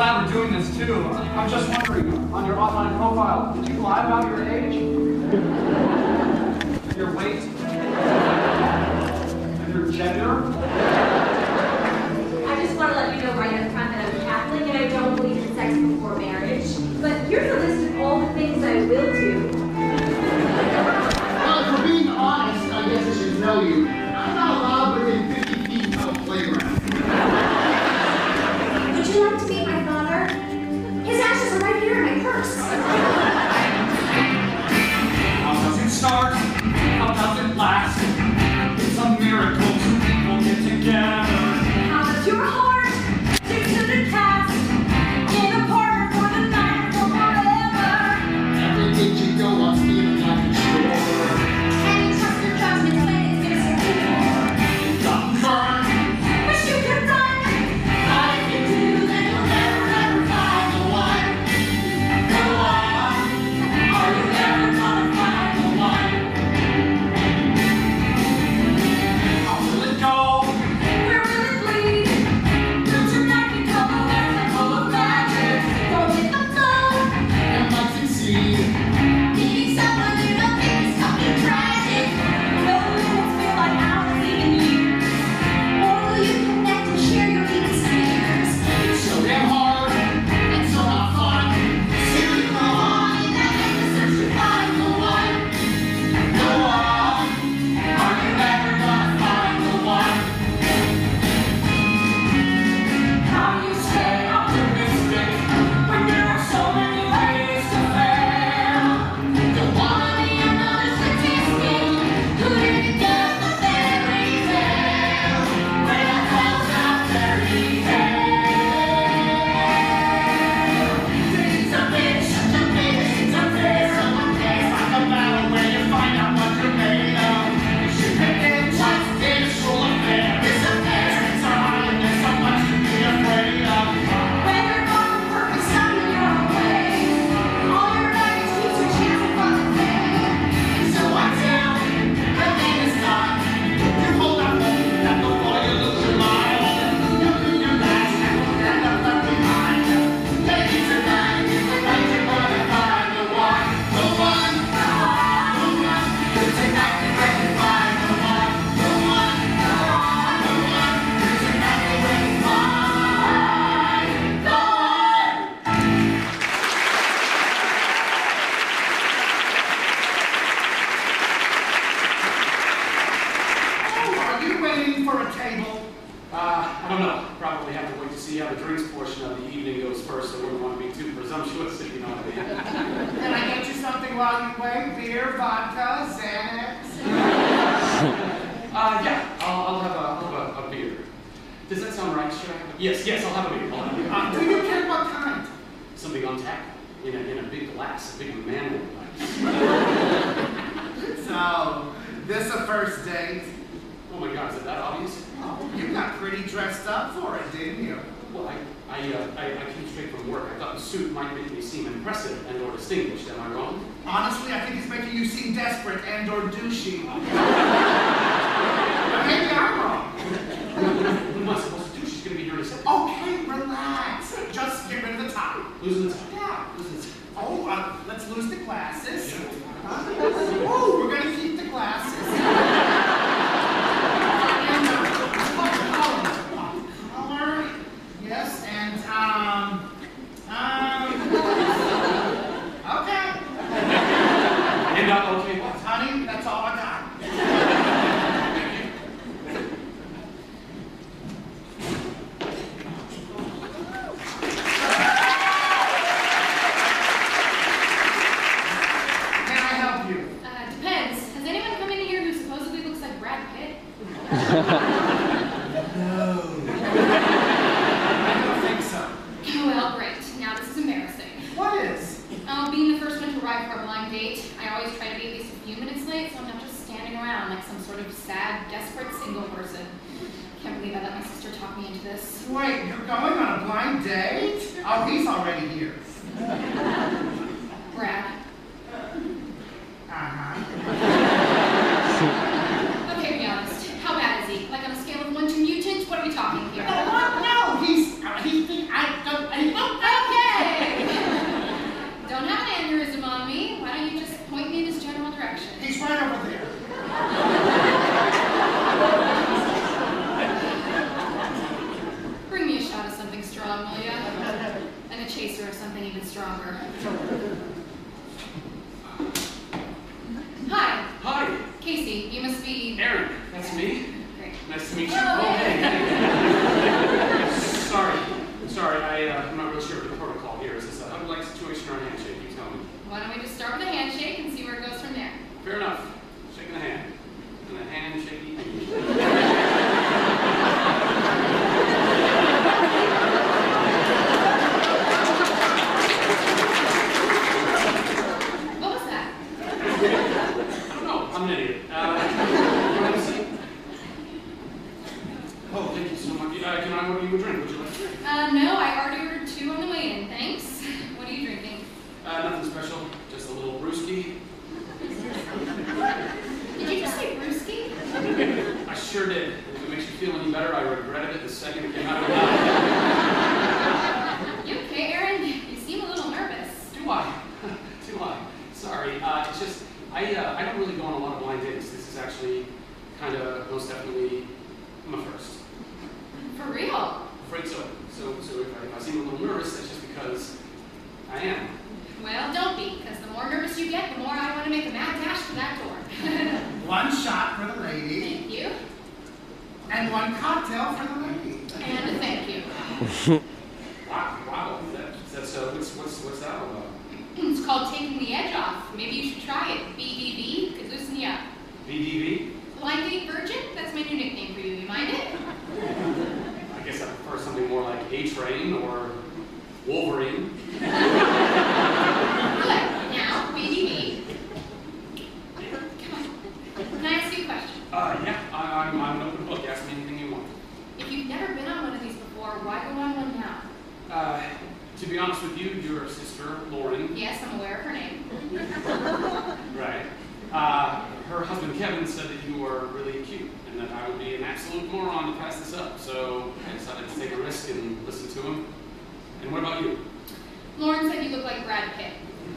glad we're doing this too. I'm just wondering, on your online profile, did you lie about your age? Your weight? And your gender? I just want to let you know right up front that I'm Catholic and I don't believe in sex before marriage. But here's a list of all the things I will do. Well, for being honest, I guess I should tell you, I'm not allowed within 50 feet of a playground. Would you like to meet my father? His ashes are right here in my purse. How does it start? How does it last? It's a miracle two people get together. How does your heart stick to the cast? In a partner for the night for forever. Every day you go on stealing like a shore. And you trust your judgment when it's disappeared. Got burned. Wish you could run. But if you do, then you'll never ever find the one. Go on. Are you ever gonna find the one? How will it go? Where will it lead? Will tonight become a lesson full of magic? Go with the flow. And might succeed. Meeting someone you don't think is fucking tragic. Will the minutes feel like hours, even years? Or will you connect and share your deepest fears? It's so damn hard. And so not fun. Still you go on in that endless search to find the one. Go on. Are you ever gonna find the one? How do you stay optimistic when there are so many ways to fail? Don't wanna be another statistic who didn't get the fairy tale when it falls out fairy tale. Dreams are big, such a big, dreams are fair. Someone pays Like a battle where you find out what you're made of. You should pick it once in a school affair. this affair. It's hard and there's so much to be afraid of. When you're gone on purpose, some in your own way. All your baggage keeps your chance of fun and fame. So until The day is done. You hold up hope that before you lose your mind. You do your best and will end up left behind. Ladies and men, tonight you're gonna find the one. The one. The one. Tonight you're gonna find the one. The one. The one. Tonight you're gonna find the one. Oh, are you waiting for a table? I don't know. Probably have to wait to see how the drinks portion of the evening goes first. I wouldn't want to be too presumptuous, if you know what I mean. Can I get you something while you wait? Beer, vodka, Xanax? Yeah, I'll have a beer. Does that sound right? Should I have a... Yes, I'll have a beer. I'll have a beer. Do you care what kind? Something on tap. In a big glass, a big manly glass. So, this a first date? Oh my God, is it that obvious? Oh, you got pretty dressed up for it, didn't you? Well, I came straight from work. I thought the suit might make me seem impressive and or distinguished. Am I wrong? Honestly, I think it's making you seem desperate and or douchey. But maybe I'm wrong. What am I supposed to do? She's gonna be here in a second. Okay, relax. Just get rid of the tie. Losing the time. Yeah. Losing the time. Oh, let's lose the glasses. Yeah. Oh, we're gonna keep the glasses. Color, yes, and okay. And okay, what? Honey, that's all I got. Can I help you? Depends. Has anyone come in here who supposedly looks like Brad Pitt? No. I don't think so. Well, great. Now this is embarrassing. What is? Being the first one to arrive for a blind date, I always try to be at least a few minutes late, so I'm not just standing around like some sort of sad, desperate single person. Can't believe I let my sister talk me into this. Wait, you're going on a blind date? Oh, he's already here. Brad. Uh-huh. Okay, be honest. How bad is he? Like on a scale of 1 to mutant? What are we talking here? No, what? No, he's, I don't, chaser of something even stronger. Hi, Hi, Casey. You must be... Aaron. That's me. Great. Nice to meet you. Oh, hey. Sorry. I'm not really sure of the protocol here. Is this a hug-like situation or a handshake? You tell me. Why don't we just start with a handshake and see where it goes from there? Fair enough. Shaking the hand. And a handshake. What was that? I don't know. I'm an idiot. You want to see? Oh, thank you so much. Can I order you a drink? Would you like a drink? No, I already ordered 2 on the way in, thanks. What are you drinking? Nothing special. Just a little brewski. Did you just say brewski? I sure did. If it makes you feel any better, I regretted it the second it came out of my mouth. You okay, Aaron? You seem a little nervous. Do I? Sorry. It's just, I don't really go on a lot of blind dates. This is actually kind of most definitely my first. For real? Afraid so. So if I seem a little nervous, that's just because I am. Well, don't be, because the more nervous you get, the more I want to make a mad dash for that door. 1 shot for the lady, Thank you. and 1 cocktail for the lady. And a thank you. Wow. That's what's that all about? It's called taking the edge off. Maybe you should try it. BDV could loosen you up. BDV? Blind date virgin? That's my new nickname for you. You mind it? I guess I prefer something more like A-Train or Wolverine. Good. Now, BDV. Come on. Can I ask you a question? Yeah. I'm an open book. Ask me anything you want. If you've never been on one of these before, why go on one now? To be honest with you, your sister, Lauren. Yes, I'm aware of her name. Right. Her husband, Kevin, said that you were really cute and that I would be an absolute moron to pass this up. So I decided to take a risk and listen to him. And what about you? Lauren said you look like Brad Pitt.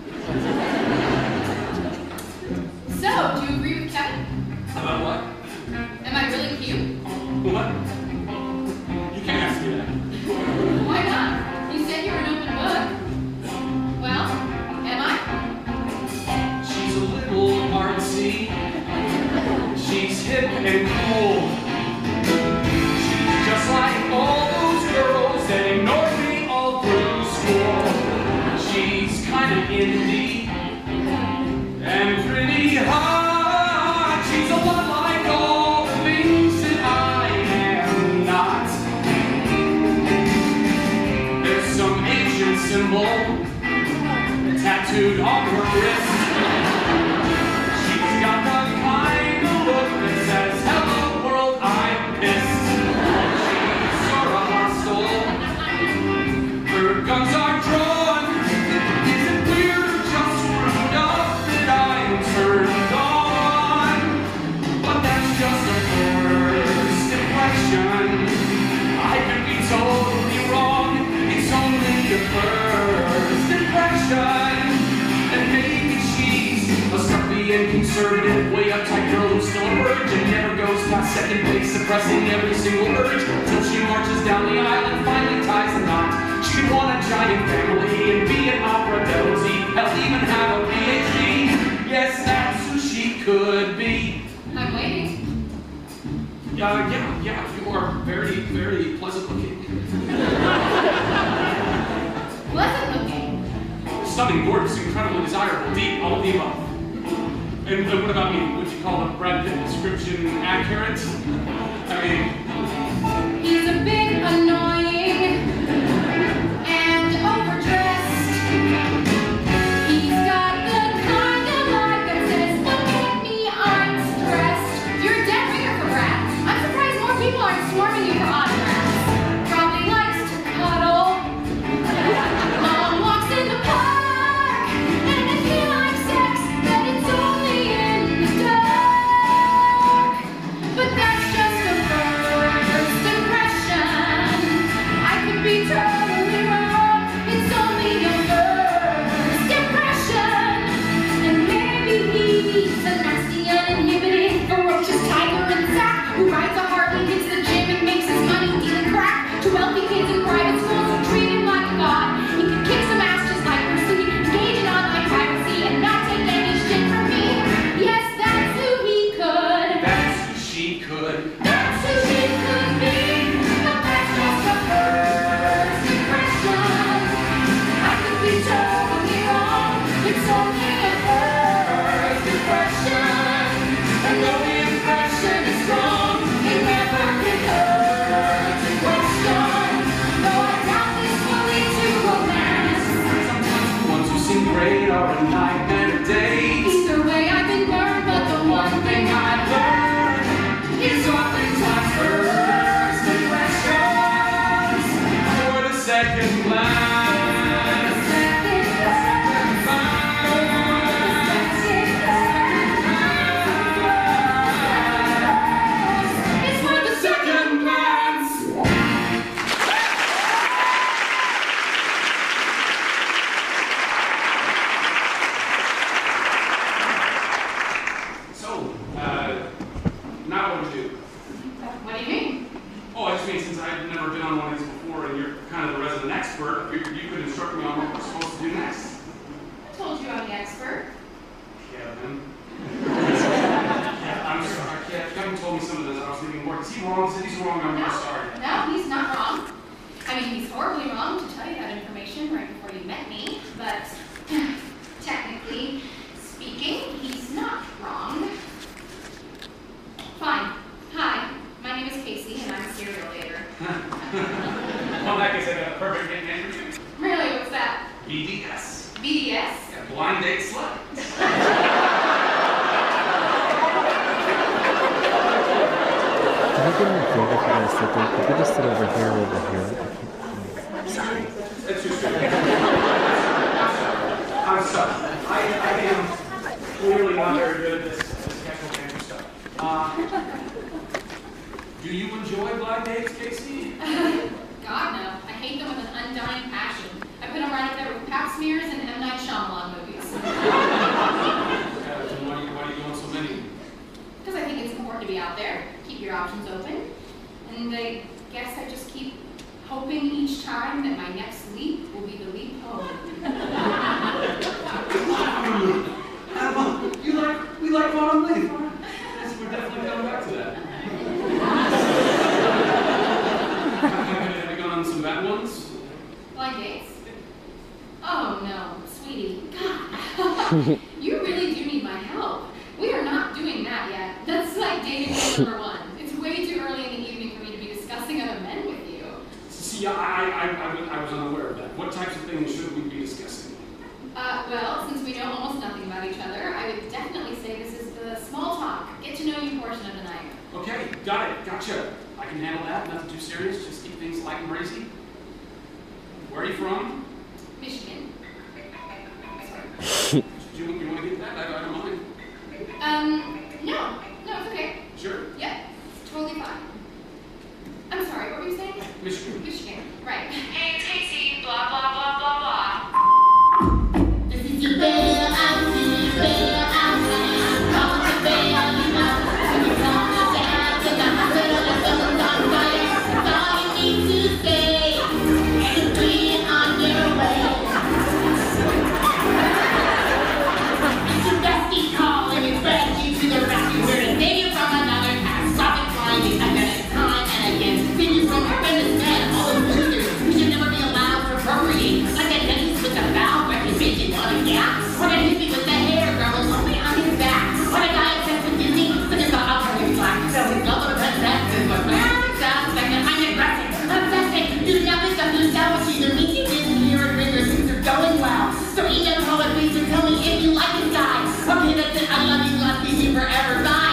So, do you agree with Kevin? About what? Am I really cute? What? You can't ask me that. Why not? You said you were an open book. Well, am I? She's a little artsy. She's hip and cool. She's just like all those girls that ignored me all through school. She's kind of indie and pretty hot. She's a lot like all the things that I am not. There's some ancient symbol tattooed on her wrist. She's got the kind of look that says, "Hello world, I'm pissed." She's sorta hostile. Her guns are drawn. Is it weird or just screwed up that I'm turned on? But that's just a first impression. I could be totally wrong. It's only a first impression. And maybe she's a stuffy and conservative, way uptight girl who's still a virgin, never goes past second base, suppressing every single urge till she marches down the aisle and finally ties the knot. She could want a giant family and be an opera devotee, hell, even have a PhD. Yes, that's who she could be. I'm waiting. Yeah, you are very, very pleasant looking. Pleasant looking. Stunning, gorgeous, incredibly desirable, deep, all of the above. And what about me? Would you call the Brad Pitt description accurate? I mean, He's a bit annoying and overdressed. He's got the kind of light that says, "Look at me, I'm stressed." You're a dead ringer for Brad. I'm surprised more people aren't swarming you for autographs. Probably likes to cuddle. Long walks in the park. And if he likes sex, then it's only in the dark. But that's just a first impression. only a first impression. And though the impression is strong, it never can hurt to question. Though I doubt this will lead to romance. Sometimes the ones who seem great are a nightmare to date. Either way, I've been burned, but the one thing I've learned is oftentimes first impressions. For the second glance. Second glance. It's worth a second glance. So, now what do you do? What do you mean? Oh, I just mean since I've never been on one of these before and you're kind of the resident expert, I figured you could instruct me on what we're supposed to do next. I told you I'm the expert. Kevin. I'm sorry, Kevin told me some of this. I was thinking more. Is he wrong? He said he's wrong. I'm really sorry. No, he's not wrong. I mean, he's horribly wrong to tell you that information right before you met me, but technically speaking, he's not wrong. Fine. Hi, my name is Casey, and I'm a serial dater. Well, in that case, I got a perfect name for you. Really, what's that? BDS. BDS? Yeah, blind date slut. Can I get my favorite kind of sticker? Could we just sit over here or over here? Sorry. That's too straight. I'm sorry. I am clearly not very good at this casual camper stuff. Do you enjoy blind dates, Casey? God, no. I hate them with an undying passion. I put them right up there with pap smears and M. Night Shyamalan movies. Then why are you doing so many? Because I think it's important to be out there, keep your options open, and I guess I just keep hoping each time that my next leap will be the leap home. We like Autumn Leaf. Yes, we're definitely coming back to that. Have you gone on some bad ones? Blind dates? Oh no, sweetie. God. You really do need my help. We are not doing that yet. That's like dating rule number 1. It's way too early in the evening for me to be discussing other men with you. See, I was unaware of that. What types of things should we be discussing? Well, since we know almost nothing about each other, I would definitely say this is the small talk, get to know you portion of the night. Okay, got it, gotcha. I can handle that, nothing too serious, just keep things light and breezy. Where are you from? Michigan. Do you want to get that? I don't mind. No, it's okay. Sure. Yep, it's totally fine. I'm sorry, what were you saying? Michigan. Michigan, right. Hey, it's Casey, blah, blah, blah, blah, blah. This is your bell, I'm your bell, I'm calling your bell, you know. When you come to town, to the hospital, and someone's on fire, that's all you need to say. And you're free on your way. It's your bestie calling, it's bringing you to the rescue. We're a day from another past. Stop it blindly, I've done it time and again. See you from your famous men, all those losers who should never be allowed to procreate. Like that dentist with the valve reputation on a gap. Or that hippie with the hair growing only on his back. Or the guy obsessed with Disney, such as the upcoming black. So his love of the princesses was second, I'm aggressive, obsessive. You nothing to lose out what you mean you didn't hear it ring or things are going well. So email call it please to tell me if you like this guy. Okay, that's it, I love you, I'll see you forever, bye.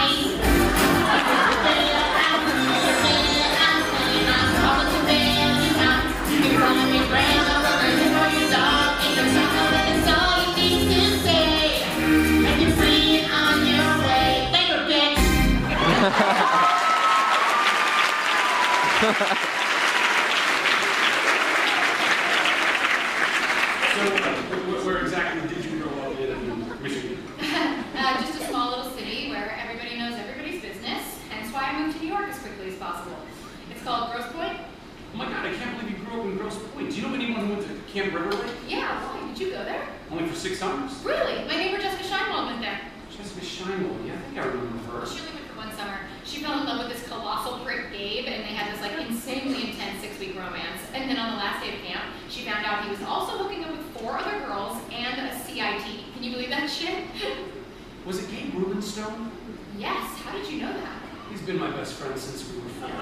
So, where exactly did you grow up in Michigan? Just a small little city where everybody knows everybody's business, hence why I moved to New York as quickly as possible. It's called Grosse Pointe. Oh my God, I can't believe you grew up in Grosse Pointe. Do you know anyone who went to Camp River Lake? Yeah, why? Did you go there? Only for 6 summers? Really? My neighbor Jessica Scheinwald went there. Jessica Scheinwald, yeah, I think I remember her. She only went for 1 summer. She fell in love with this colossal prick Gabe, and they had this like insanely intense 6-week romance. And then on the last day of camp, she found out he was also hooking up with 4 other girls and a CIT. Can you believe that shit? Was it Gabe Rubenstone? Yes, how did you know that? He's been my best friend since we were 4.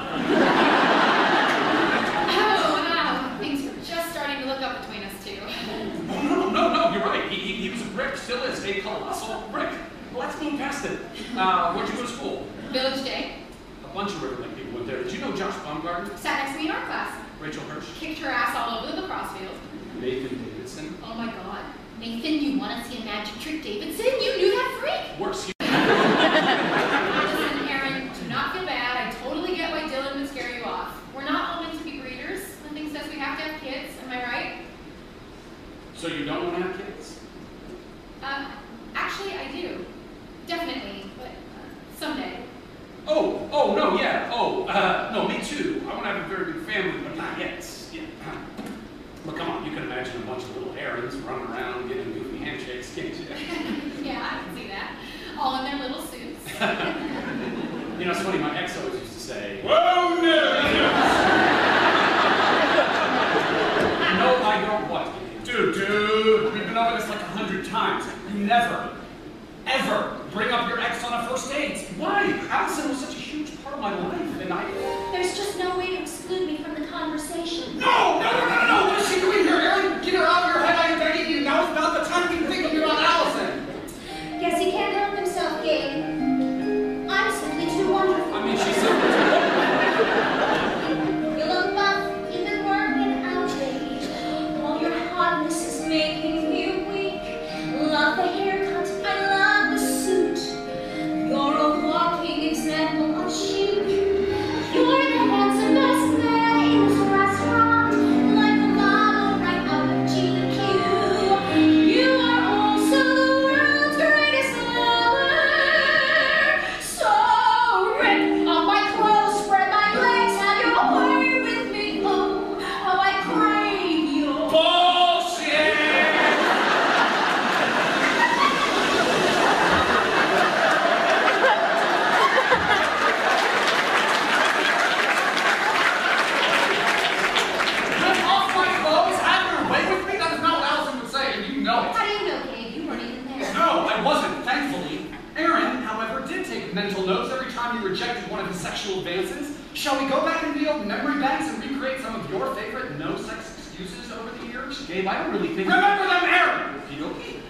Oh, wow. Things were just starting to look up between us two. Oh, no, you're right. He was a brick, still is, a colossal brick. Well, let's move past it. Where'd you go to school? Village Day. A bunch of River Lake people went there. Did you know Josh Baumgartner? Sat next to me in art class. Rachel Hirsch? Kicked her ass all over the lacrosse field. Nathan Davidson? Oh my god. Nathan, you want to see a magic trick, Davidson? You knew that freak? Worse. Listen, Aaron, do not feel bad. I totally get why Dylan would scare you off. We're not all meant to be breeders. Nothing says we have to have kids. Am I right? So you don't want to have kids? Actually, I do. Definitely, but someday. Oh, no, yeah. No, me too. I want to have a very big family, but not yet. Yeah. But come on, you can imagine a bunch of little Aarons running around giving goofy handshakes, can't you? Yeah, I can see that. All in their little suits. You know, it's funny, my ex always used to say, Whoa, no! no, I don't what? Dude, we've been over this like 100 times. You never, ever bring up your ex on a first date. Why? Allison was such a huge part of my life, and There's just no way to exclude me from the conversation. No! What is she doing here, Aaron? Get her out of your head. I'm begging you. Now is not the time to be thinking about Allison. Guess he can't help himself, Gabe. I'm simply too wonderful. I mean, she's so... You look buff, even worn and outraged. All your hotness is making me weak. Love the haircut, I love the suit. You're a walking example of chic. You're the handsomest man in this restaurant, like a model right out of GQ. You are also the world's greatest lover. So rip off my clothes, spread my legs, have your way with me. Oh, how I crave your Bullshit! Rip off my clothes, have your way with me? That's not what Allison would say, and you know it. How do you know, Gabe? You weren't even there. No, I wasn't, thankfully. Aaron, however, did take mental notes every time you rejected one of his sexual advances. Shall we go back into the old memory banks and recreate some of your favorite no-sex excuses over the years? Gabe, I don't really think... Remember them, Aaron! Okey-dokey.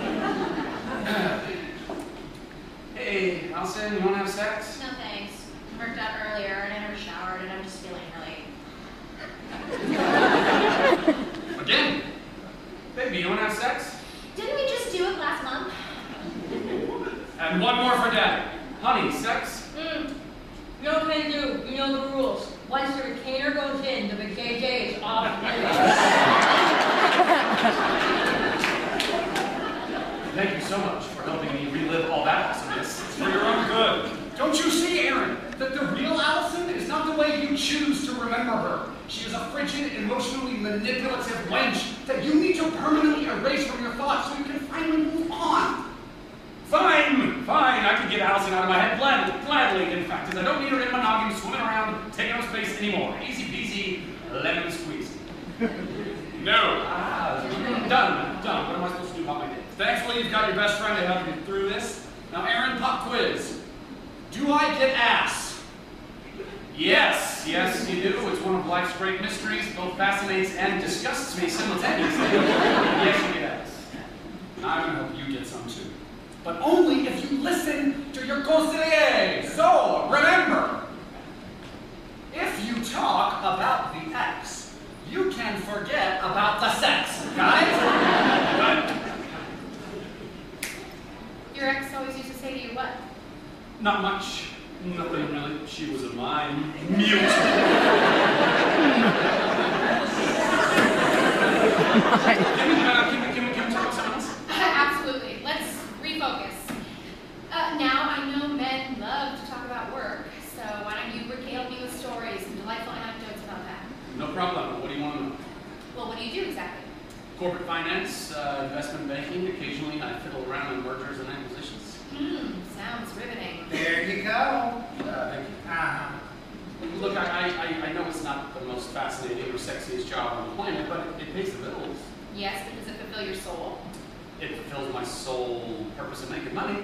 Hey, Allison, you want to have sex? No thanks. I worked out earlier and I never showered and I'm just feeling really... Again? Baby, you want to have sex? Didn't we just do it last month? And one more for Daddy. Honey, sex? No can do. You know the rules. Once the retainer goes in, the vajayjay is off limits. Thank you so much for helping me relive all that awesomeness. For your own good. Don't you see, Aaron, that the real Allison is not the way you choose to remember her. She is a frigid, emotionally manipulative wench that you need to permanently erase from your thoughts so you can finally move on. Fine. I can get Allison out of my head gladly. In fact, as I don't need her in monogamy swimming around, taking up space anymore. Easy peasy, lemon squeezy. No. Done. What am I supposed to do about my day? Thankfully, you've got your best friend to help you through this. Now, Aaron, pop quiz. Do I get ass? Yes, you do. It's one of life's great mysteries. Both fascinates and disgusts me simultaneously. Yes, you get ass. And I'm going to help you get some too. But only if you listen to your conseiller. So, remember, if you talk about the ex, you can forget about the sex. Got it? Your ex always used to say to you what? Not much. Nothing really. She was a mime. Mute. Can we talk about something else? Absolutely. Let's refocus. Now I know men love to talk about work, so why don't you regale me with stories and delightful anecdotes about that? No problem. What do you want to know? Well, what do you do exactly? Corporate finance, investment banking. Occasionally I fiddle around in mergers and acquisitions. Sounds riveting. There you go. Thank you. Look, I know it's not the most fascinating or sexiest job on the planet, but it pays the bills. Yes, but does it fulfill your soul? it fulfills my sole purpose of making money.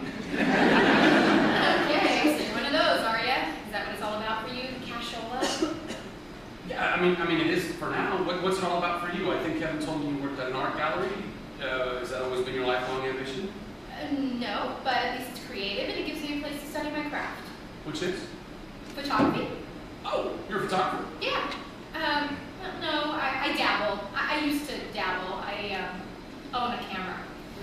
Okay, so you're one of those, are you? Is that what it's all about for you, cashola? Yeah, I mean, it is for now. What's it all about for you? I think Kevin told me you worked at an art gallery. Has that always been your lifelong ambition? No, but at least it's creative and it gives me a place to study my craft. Which is? Photography? Oh, you're a photographer. Yeah. No, I dabble. I used to dabble. I own a camera.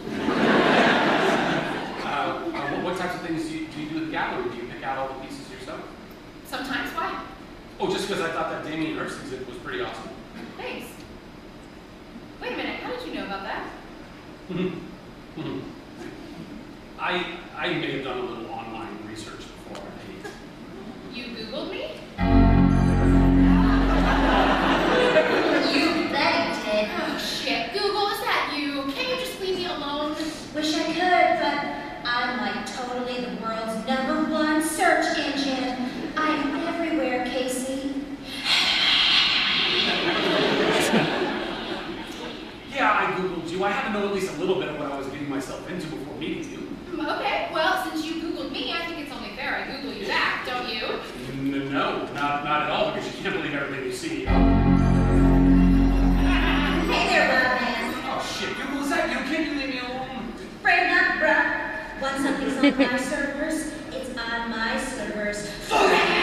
What types of things do you do at the gallery? Do you pick out all the pieces yourself? Sometimes, why? Oh, just because I thought that Damien Hirst exhibit was pretty awesome. Thanks. Wait a minute, how did you know about that? I may have done a little online research before I paid. You Googled me? You bet he did. Oh shit, Google, is that you? Can't you just leave me alone? Wish I could, but I'm like totally the world's #1 search engine. I'm everywhere, Casey. Yeah, I Googled you. I had to know at least a little bit of what I was getting myself into before meeting you. Okay, well, since you Googled me, I think it's only fair I Google you back, don't you? No, not at all, because you can't believe everything you see. Hey there, wild man. Oh shit, Google, is that you? Can't you leave me alone? Afraid not, bruh. Once something's on my servers, it's on my servers. Oh,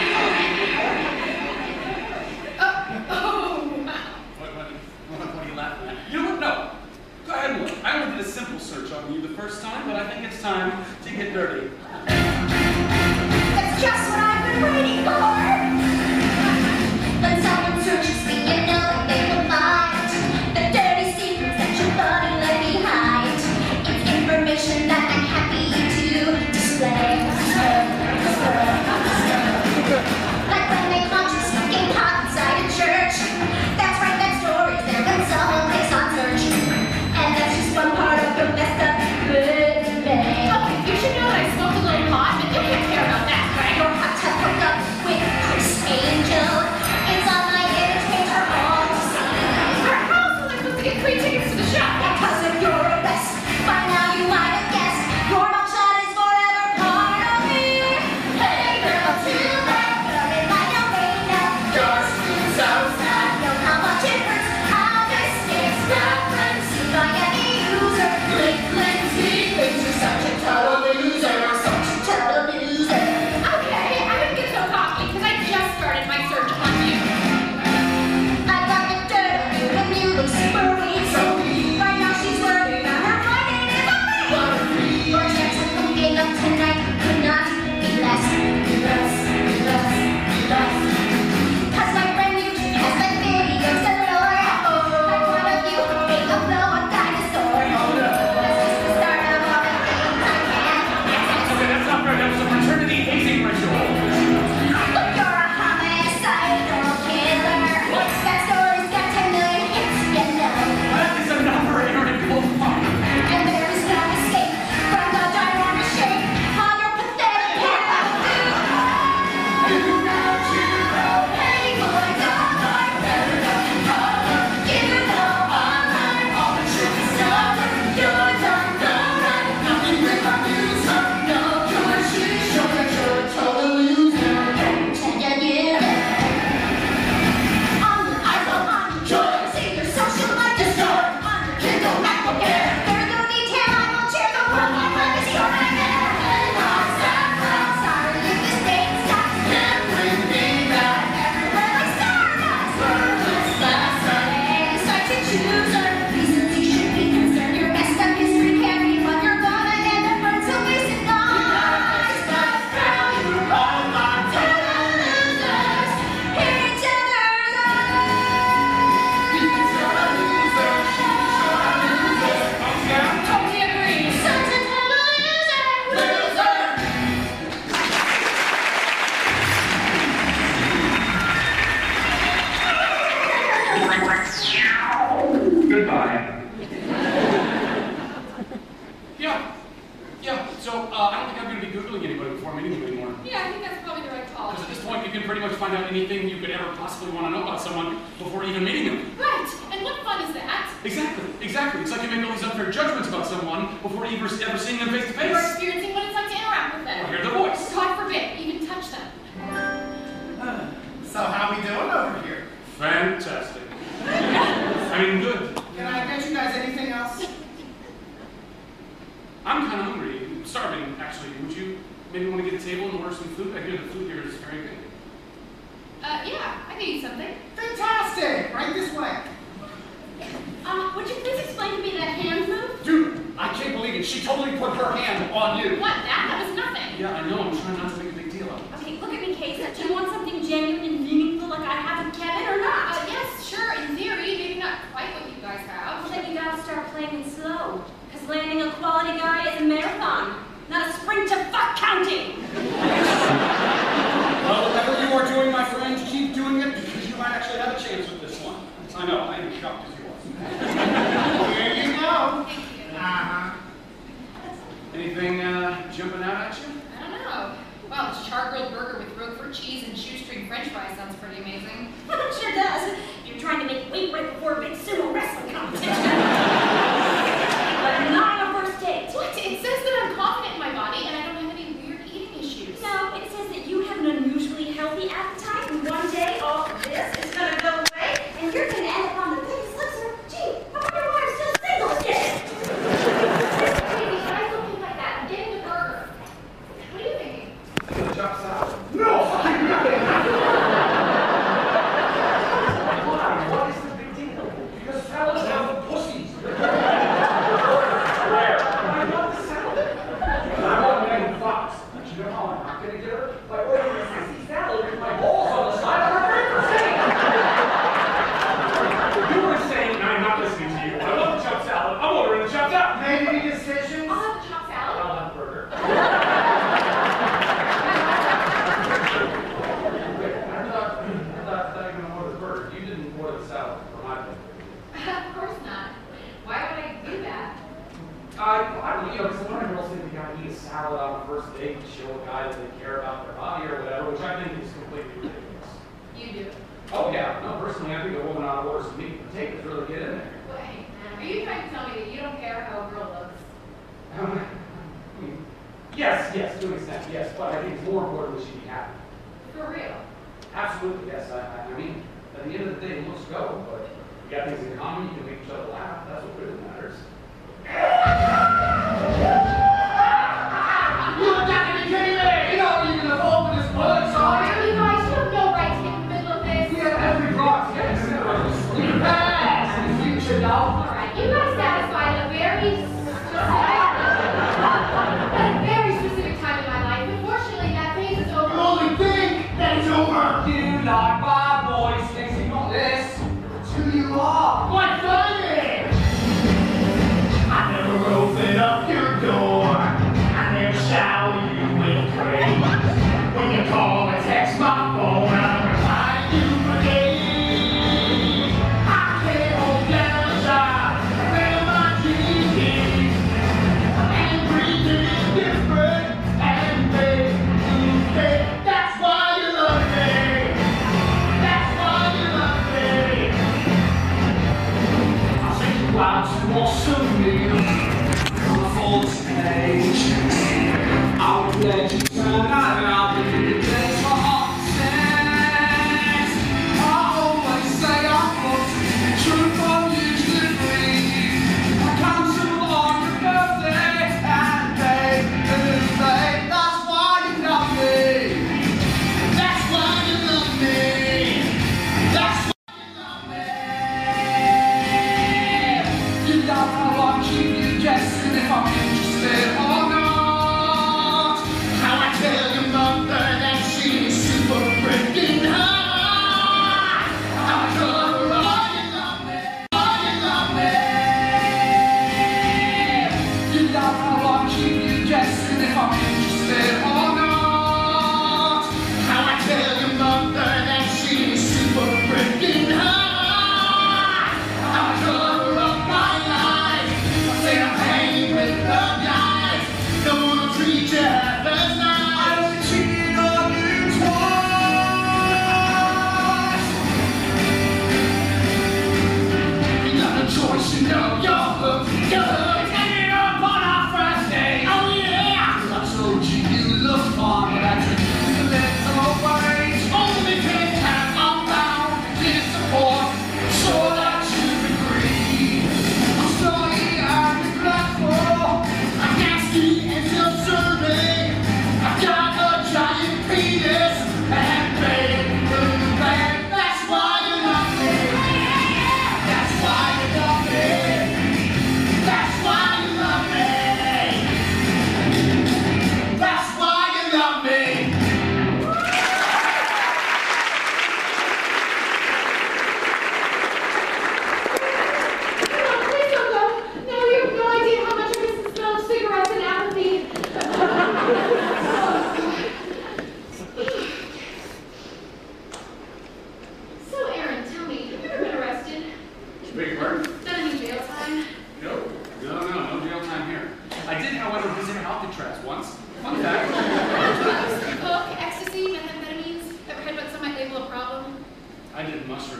wow. What are you laughing at? You know what? No. Go ahead and look. I only did a simple search on you the first time, but I think it's time to get dirty. That's just what I've been waiting for. When someone searches me, you know that they will find the dirty secrets that your body left behind. It's information that I'm happy to display. Like when they caught you smoking pot inside a church. That's right, that story's there when someone clicks on search. And that's just one part of your messed up good day. Okay, you should know that I smoked a little pot, but you can't care about that, right? Your hot tub hooked up with Chris Angel. It's on my internet for all to see. Alright, how else was I supposed to get free tickets to the show? Because of your arrest, by now you might have guessed your mugshot is forever part of me. Hey girl, too bad, but in my domain now. Your skin's so sad, know how much it hurts. How this gets referenced by any user. Lindsay thinks you're such a total loser. Such a total loser. Okay, I didn't get so cocky because I just started my search on you. I got the dirt on you and you look super weak. So weak. Right now she's worried about her finding is a me. Your chance of hooking up tonight could not be less. Cause my friend you has that video galore. Like one of you ain't a blow a dinosaur. That's just the start of all the things I can. Okay, that's not fair. That was a fraternity hazing ritual. Look, you're a homicidal killer. That story's got 10 million hits, you know. That is a number here in cold fire. And there is no escape from the ginormous shape of your pathetic head. You know, hey boy, don't like better than color. You know, online, all the truth is stubborn. You're done, nothing with my loser. No, you're a shit show, you're a total loser. Pretend you get it. On your iPhone, on your Droid, see your social life destroyed. On your Kindle, MacBook Air, there's no detail. I will share the world like life is your nightmare. And I'm sorry if this day stops. Can't bring me back. Everywhere like Starbucks. Worthless Saturday, such a chooser. Reasons you should be concerned. Your messed up history can't be what you're gonna end up burnt to wasted lives. But now you're all my total losers. Hear each other's Totally agree. such a total loser. Goodbye. Yeah. So, I don't think I'm going to be Googling anybody before meeting you anymore. Yeah, I think that's probably the right call. Because at this point, you can pretty much find out anything you could ever possibly want to know about someone before even meeting them. Right, and And what fun is that? Exactly. It's like you make all these unfair judgments about someone before you ever seeing them face to You're face. experiencing what it's like to interact with Or them. hear their voice. God forbid, even touch them. So how we doing over here? Fantastic. I mean, good. Can I get you guys anything else? I'm kind of hungry. I'm starving, actually. Would you maybe want to get a table and order some food? I hear the food here is very good. Yeah, I could eat something. Fantastic! Right this way. Would you please explain to me that hand move? Dude, I can't believe it. She totally put her hand on you. What, that was nothing. Yeah, I know. I'm trying not to make a big deal out of it. Okay, look at me, Case. Do you want something genuine and meaningful like I have with Kevin or not? Yes, sure, in theory, maybe not quite what you guys have. Well, then you gotta start playing it slow. Because landing a quality guy is a marathon, not a sprint to fuck counting. Well, whatever you are doing, my friend, keep doing it because you might actually have a chance with this one. I know, I am shocked as you are. Here you go. Thank you. Anything jumping out at you? I don't know. Well, this char-grilled burger with Roquefort cheese and shoestring french fries sounds pretty amazing. Sure does. You're trying to make weight right before a big sumo wrestling competition. But not on a first date. What? It says that I'm confident in my body and I don't have any weird eating issues. No, it says that you have an unusually healthy appetite, and one day all of this is gonna go away, and you're gonna end up on the biggest lister. Gee, I wonder why I'm still single again. Baby, why do you think like that? I'm getting the burger. What are you thinking? Good job, Sal. No! What is the big deal? Because salads have the pussies. Where? I want the salad. I want Megan Fox. But you know how I'm not going to get her? By ordering a sexy salad with my balls on the side of her breakfast. You were saying I'm not listening to you. I love the chopped salad. I'm ordering the chopped out. Made any decisions? I'll have the chopped salad. I'll have burger. Wait, I thought you were going to order the burger. You didn't order the salad for my burger. Of course not. Why would I do that? I don't know, because a lot of girls think they gotta eat a salad on the first date to show a guy that they care about their body or whatever, which I think is completely ridiculous. You do. Oh yeah, no, personally, I think a woman ought to order some meat and potatoes really get in there. Wait, are you trying to tell me that you don't care how a girl looks? Yes, to an extent, yes, but I think it's more important that she be happy. For real? Absolutely, yes. I mean, at the end of the day, looks go, but you got things in common, you can make each other laugh, that's what really matters. You look at me, kidding me! You know you're gonna open this book, sorry. You guys, you have no right to get in the middle of this. We have every right to get in the past and the future, y'all. Alright, you guys satisfied a very specific time in my life. Unfortunately, that phase is You over. only think that it's over. You like bad boys, things you got this. It's who you are. My finding. I never open up your door. I never shower you with praise. When you call and text my phone, I remind you for days. I can't hold down a job. I wear my jeans. And breathing is different. And they do think that's why you love me. That's why you love me. I'll take you out to watch some meal on the full page. I would let you turn around and you could dance for hot sex. I always say I'm close, the truth I'm usually free. I cancel on your birthday and day to say that's why you love me. That's why you love me. That's why you love me. You love how I keep you guessing if I'm interested or not. How I tell your mother that she's super freaking hot. How I tell her why you love me, why you love me. You love how I keep you guessing if I'm interested or not. How I tell your mother that she's super freaking hot. How I cover up my lies. I say I'm hanging with the guys.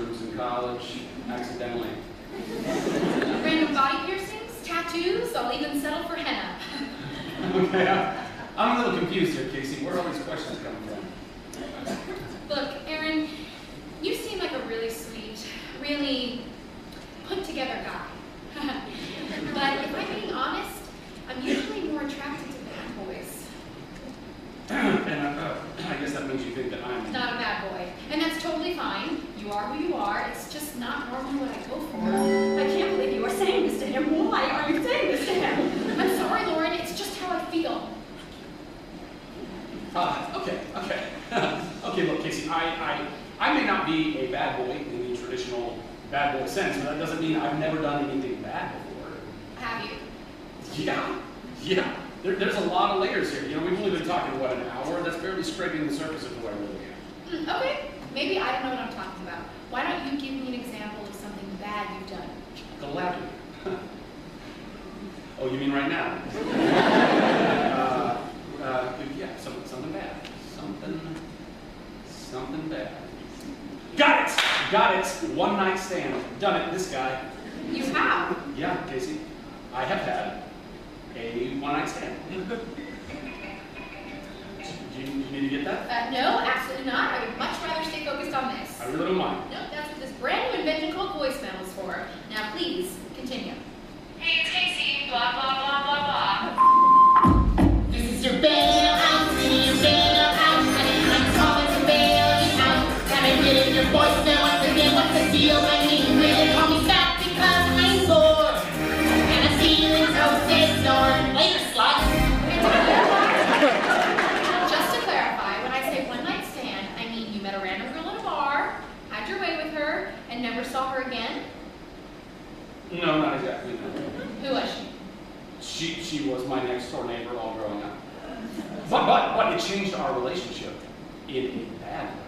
mushrooms in college, accidentally. Random body piercings, tattoos, I'll even settle for henna. Okay, I'm a little confused here, Casey. Where are all these questions coming from? Look, Aaron, you seem like a really sweet, really put-together guy. But if I'm being honest, I'm usually more attracted to bad boys. And I guess that means you think that I'm... Not a bad boy. And that's totally fine. You are who you are. It's just not normally what I go for. I can't believe you are saying this to him. Why are you saying this to him? I'm sorry, Lauren. It's just how I feel. Okay. Okay, look, Casey, I may not be a bad boy in the traditional bad boy sense, but that doesn't mean I've never done anything bad before. Have you? Yeah. There's a lot of layers here. You know, we've only been talking, what, an hour? That's barely scraping the surface of who I really am. Okay. Maybe I don't know what I'm talking about. Why don't you give me an example of something bad you've done? Gladly. Oh, you mean right now? Yeah, something bad. Something bad. Got it! One night stand. Done it, this guy. You have? Yeah, Casey. I have had a one night stand. Do you need to get that? No, absolutely not. I would much rather stay focused on this. I really don't mind. No, that's what this brand new invention called voicemail is for. Now, please, continue. Hey, it's Casey, blah, blah, blah, blah, blah. This is your bailout, your bailout, I'm calling to bail you out. Can I get in your voicemail once again? What's the deal? I mean, really call me back because I'm bored. And I'm feeling so ignored. Later, slut. Just to clarify, when I say one night stand, I mean you met a random girl in a bar, had your way with her, and never saw her again? No, not exactly, no. Who was she? She was my next door neighbor all growing up. But it changed our relationship in a bad way.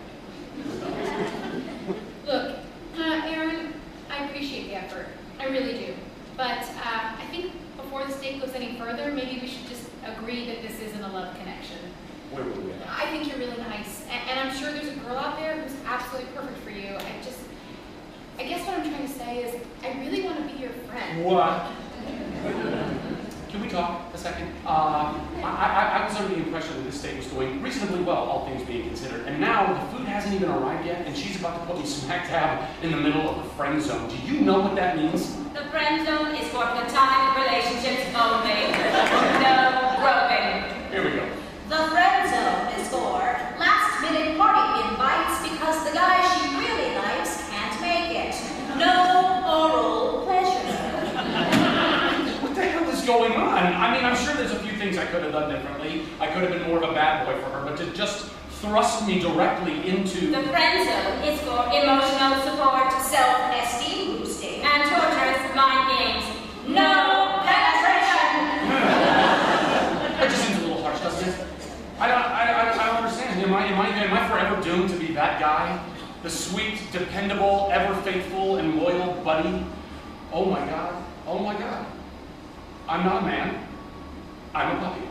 Look, Aaron, I appreciate the effort. I really do. But I think before this date goes any further, maybe we should just agree that this isn't a love connection. Where were we at? I think you're really nice. And I'm sure there's a girl out there who's absolutely perfect for you. I guess what I'm trying to say is I really want to be your friend. What? Can we talk a second? I was under the impression that this date was going reasonably well, all things being considered. And now the food hasn't even arrived yet, and she's about to put me smack dab in the middle of the friend zone. Do you know what that means? The friend zone is for platonic relationships only. No groping. Here we go. The friend zone is for last-minute party invites because the guy she really likes can't make it. No oral pleasure. What the hell is going on? I mean, I'm sure there's a few things I could have done differently. I could have been more of a bad boy for her, but to just thrust me directly into... The friend zone is for emotional support, self-esteem boosting, and torturous mind games. No penetration! That just seems a little harsh, doesn't it? I don't understand. Am I forever doomed to be that guy? The sweet, dependable, ever faithful, and loyal buddy? Oh my God. Oh my God. I'm not a man. I'm a puppy.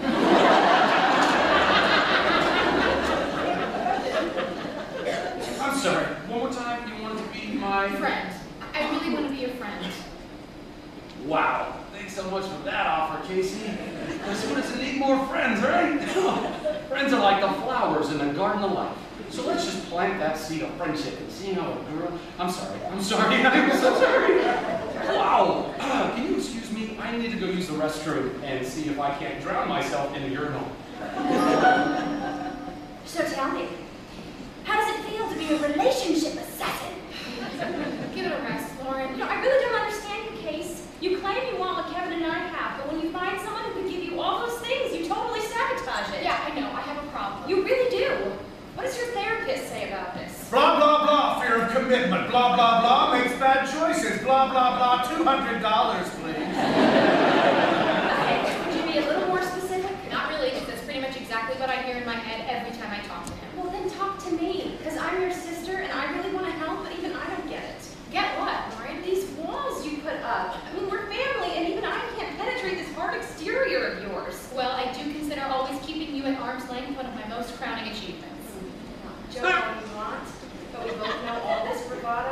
I'm sorry. One more time. You wanted to be my... Friend. I really want to be your friend. Wow. Thanks so much for that offer, Casey. I just wanted to need more friends, right? Friends are like the flowers in the garden of life. So let's just plant that seed of friendship and see how a girl... I'm sorry. I'm so sorry. Wow. Can you excuse me? I need to go use the restroom and see if I can't drown myself in the urinal. So tell me, how does it feel to be a relationship assassin? Give it a rest, Lauren. You know, I really don't understand your case. You claim you want what Kevin and I have, but when you find someone who can give you all those things, you totally sabotage it. Yeah, I know. I have a problem. You really do. What does your therapist say about this? Blah, blah, blah, fear of commitment. Blah, blah, blah, makes bad choices. Blah, blah, blah, $200, please. Okay, would you be a little more specific? Not really, because that's pretty much exactly what I hear in my head every time I talk to him. Well, then talk to me, because I'm your sister and I really want to help, but even I don't get it. Get what, Lauren? These walls you put up. I mean, we're family, and even I can't penetrate this hard exterior of yours. Well, I do consider always keeping you at arm's length one of my most crowning achievements. Joe, all you want, but we both know all this bravado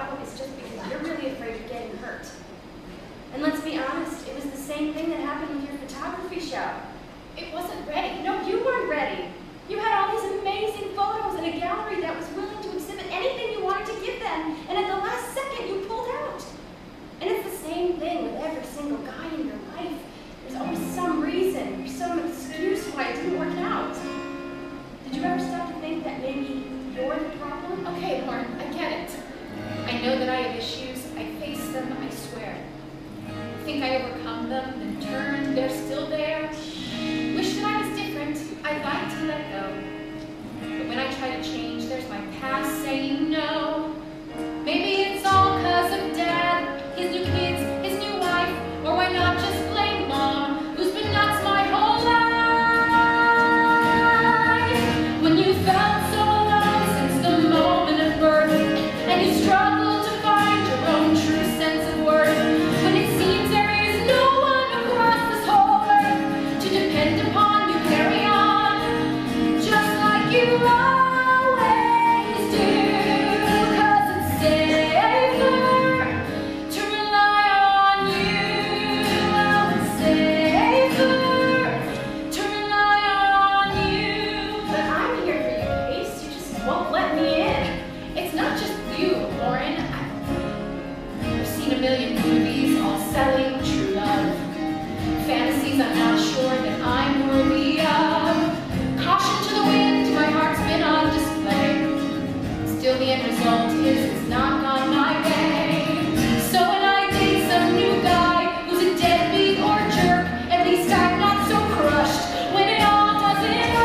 same thing that happened with your photography show. It wasn't ready. No, you weren't ready. You had all these amazing photos in a gallery that was willing to exhibit anything you wanted to give them, and at the last second you pulled out. And it's the same thing with every single guy in your life. There's always some reason or some excuse why it didn't work out. Did you ever stop to think that maybe you're the problem? Okay, Lauren, I get it. I know that I have issues. I face them, I swear. I think I overcome them, then turn, they're still there. Wish that I was different. I'd like to let go. But when I try to change, there's my past saying no. Maybe it's all 'cause of Dad, his new kids, his new wife, or why not just blame Mom, who's been nuts my whole life. When you felt so alone since the moment of birth, and you struggle to find your own true sense of worth, when it seems there is no one across this whole earth to depend upon, you carry on, just like you always do. 'Cause it's safer to rely on you. Oh, it's safer to rely on you. But I'm here for you, Pace. You just won't let me in. It's not just you, Lauren. I've seen a million movies all selling true love. Fantasies I'm not sure that I'm worthy of. Caution to the wind, my heart's been on display. Still the end result is it's not gone my way. So when I date some new guy who's a deadbeat or jerk, at least I'm not so crushed when it all doesn't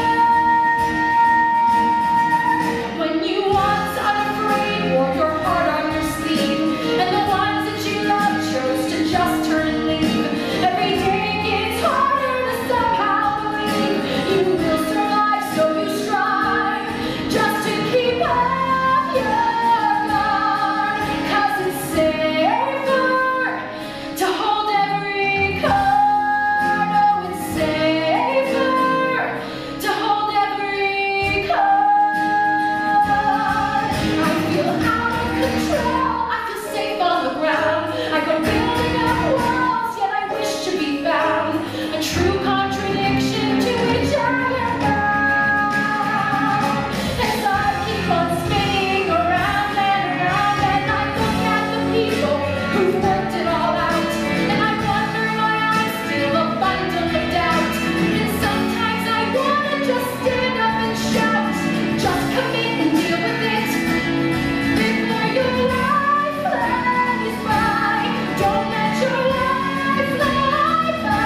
work. When you once unafraid wore your heart on your sleeve, and the ones that you loved chose to just turn and leave. Every day gets harder to somehow believe you will survive, so you strive just to keep up your guard. 'Cause it's safer to hold every card. Oh, it's safer to hold every card. I feel out of control. I feel safe on the ground. I go building up walls, yet I wish to be found. A true contradiction to which I am bound. As I keep on spinning around and around, and I look at the people who've worked it all out, and I wonder why I'm still a bundle of doubt. And sometimes I wanna just stand up and shout, just commit and deal with it before your lifeline is by. Don't let your lifeline by.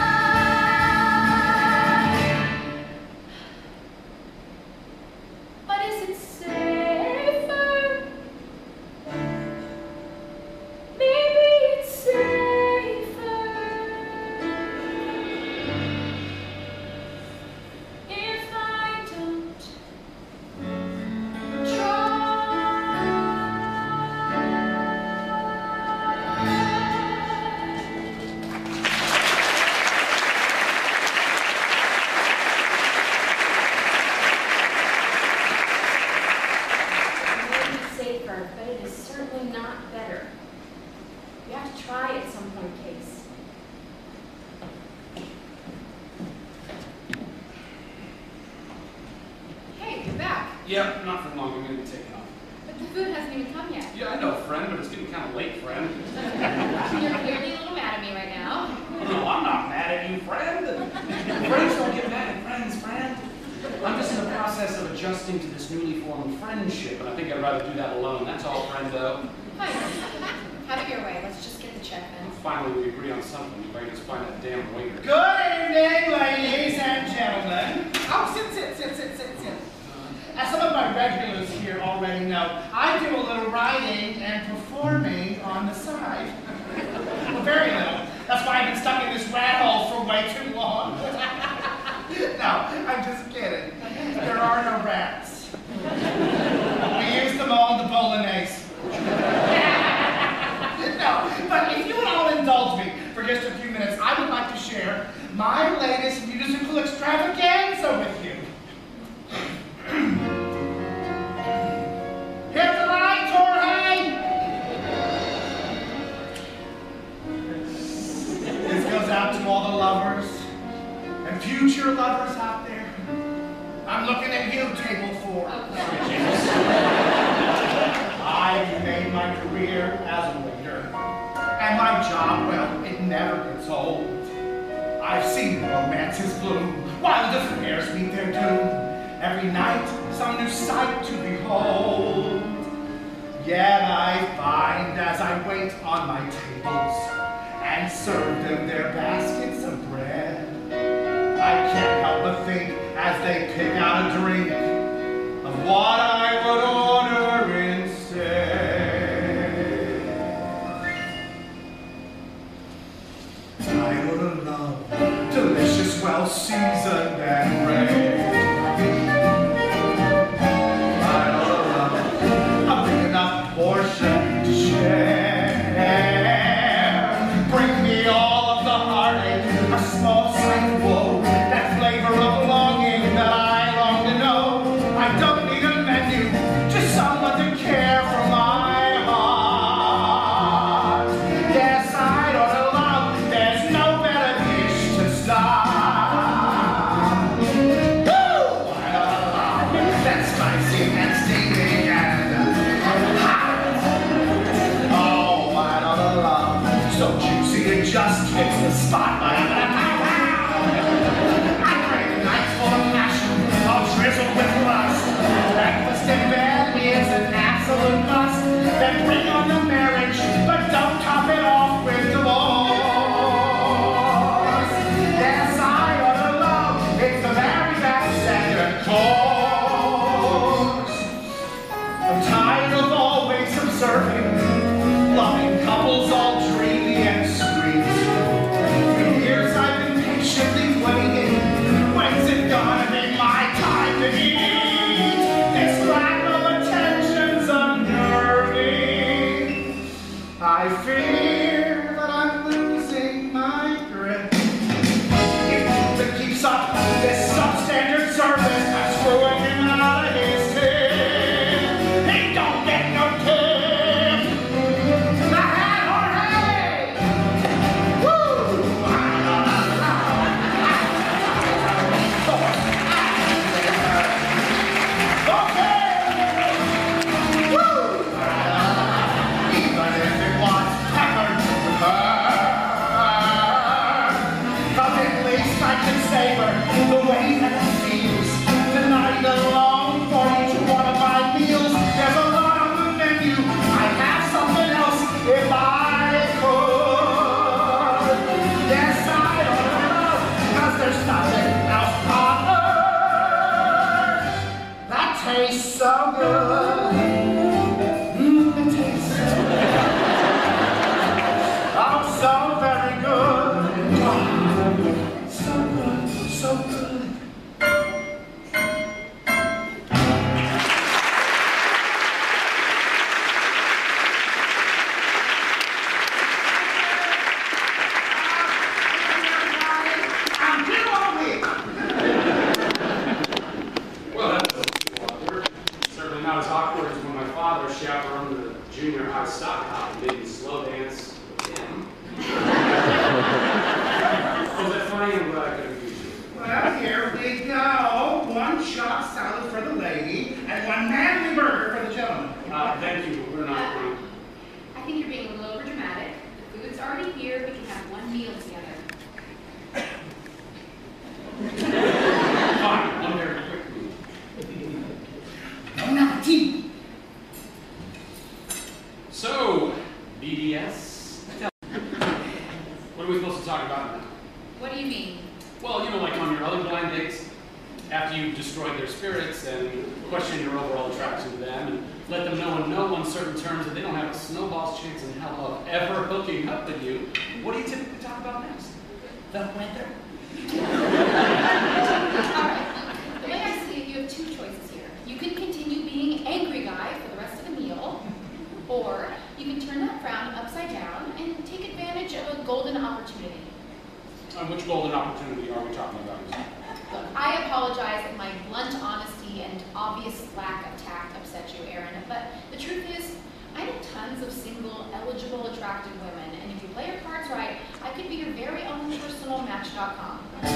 But is it safer? Maybe it's safer if I don't Maybe it's safer, but it is certainly not better. You have to try at some point, Case. Hey, you're back. Yeah, not for long. I'm gonna be taking off. But the food hasn't even come yet. Yeah, I know, friend, but it's getting kind of late, friend. You're clearly a little mad at me right now. No, I'm not mad at you, friend. Friends don't get mad at friends, friend. I'm just in the process of adjusting to this newly formed friendship, and I think I'd rather do that alone. That's all, friendo. Fine. Have it your way. Let's just get the check then. Finally, we agree on something. You better just find that damn waiter. Good evening, ladies and gentlemen. Oh, sit. As some of my regulars here already know, I do a little writing and performing on the side. Well, very little. That's why I've been stuck in this rat hole for way too long. No, I'm just kidding. There are no rats. We use them all in the bolognese. No, but if you would all indulge me for just a few minutes, I would like to share my latest musical extravaganza with you. Hit the light, Jorge! This goes all the lovers and future lovers out there. I'm looking at you, table 4. I've made my career as a waiter, and my job, well, it never gets old. I've seen romances bloom while affairs meet their doom. Every night, some new sight to behold. Yet I find as I wait on my tables and serve them their baskets of bread, I can't help but think as they pick out a drink of what I would order instead. I would love delicious, well-seasoned and rare. Portion to share. Bring me all of the heartache, a small sight of woe, that flavor of longing that I long to know. I don't need a menu, just someone to care for my heart. Yes, I ought to love, there's no better dish to start. Woo! I ought to love, that's spicy and steamy and so juicy it just hits the spot. I crave nights full of passion, all drizzled with lust. Breakfast in bed is an absolute must. Then bring on the marriage, but don't top it off with divorce. Yes, I ought to love, it's the very best second course. I'm tired of always observing loving couples all dreamy and sweet. For years I've been patiently waiting. When's it gonna be my time to eat? This lack of attention's unnerving. I fear that I'm losing my grip. If it keeps up this substandard service, I'm screwing him out of his tip. He don't get no tip. The way that it feels, the night alone for each one of my meals. There's a lot on the menu, I'd have something else if I could. Yes, I don't know, cause there's nothing else on earth that tastes so good. It tastes so good. Oh, so very good. So good. So good. I'm here all week. Well, that was too awkward. Certainly not as awkward as when my father chaperoned the junior high stock hop and made me slow dance with him. Was that funny? I'm glad I couldn't use you. Well, here we go. One chopped salad for the lady and one manly burger for the gentleman. Thank you, but we're not going. I think you're being a little over dramatic. The food's already here. We can have one meal together. Fine, one very quick meal. No, not tea. So, BDS? What are we supposed to talk about now? What do you mean? Well, you know, like on your other blind dates, after you've destroyed their spirits and questioned your overall attraction to them, and let them know in no uncertain terms that they don't have a snowball's chance in hell of ever hooking up with you, what do you typically talk about next? The weather? Alright, the way I see it, you have two choices here. You can continue being angry guy for the rest of the meal, or you can turn that frown upside down and take advantage of a golden opportunity. Which golden opportunity are we talking about? Look, I apologize if my blunt honesty and obvious lack of tact upset you, Aaron, but the truth is, I know tons of single, eligible, attractive women, and if you play your cards right, I could be your very own personal match Match.com.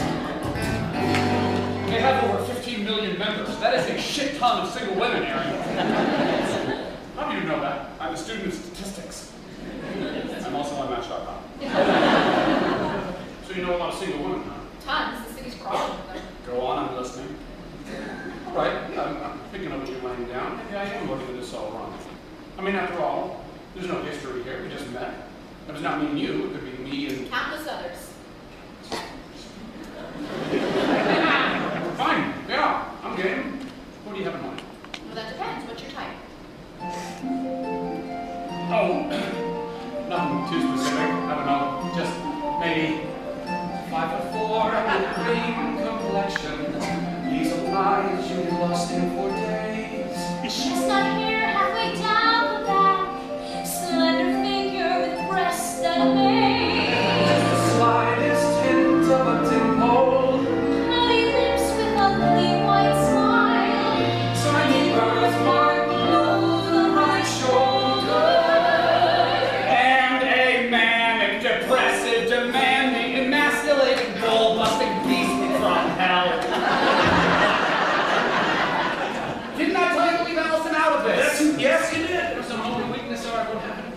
They have over 15 million members. That is a shit ton of single women, Aaron. How do you know that? I'm a student of statistics. I'm also on Match.com. So you know a lot of single women, huh? Tons. The city's crawling with them. Go on, I'm listening. All right, I'm picking up what you're laying down. Maybe I am looking at this all wrong. I mean, after all, there's no history here. We just met. That was not me and you. It could be me and... Countless others. Fine. Yeah, I'm game. What do you have in mind? Well, that depends. What's your type? Oh, nothing too specific. I don't know. Just maybe 5'4" with green complexion. He's alive, you lost him for days. Chestnut hair halfway down the back, slender figure with breasts that amaze. The slightest hint of a dimple. Pouty lips with a lily white smile. Tiny birthmark below the right shoulder. And a manic, depressive, demanding, emasculating, bull-busting beast from hell. Didn't I tell you to leave Allison out of this? Yes, you did. There was some moment weakness. All right, what happened?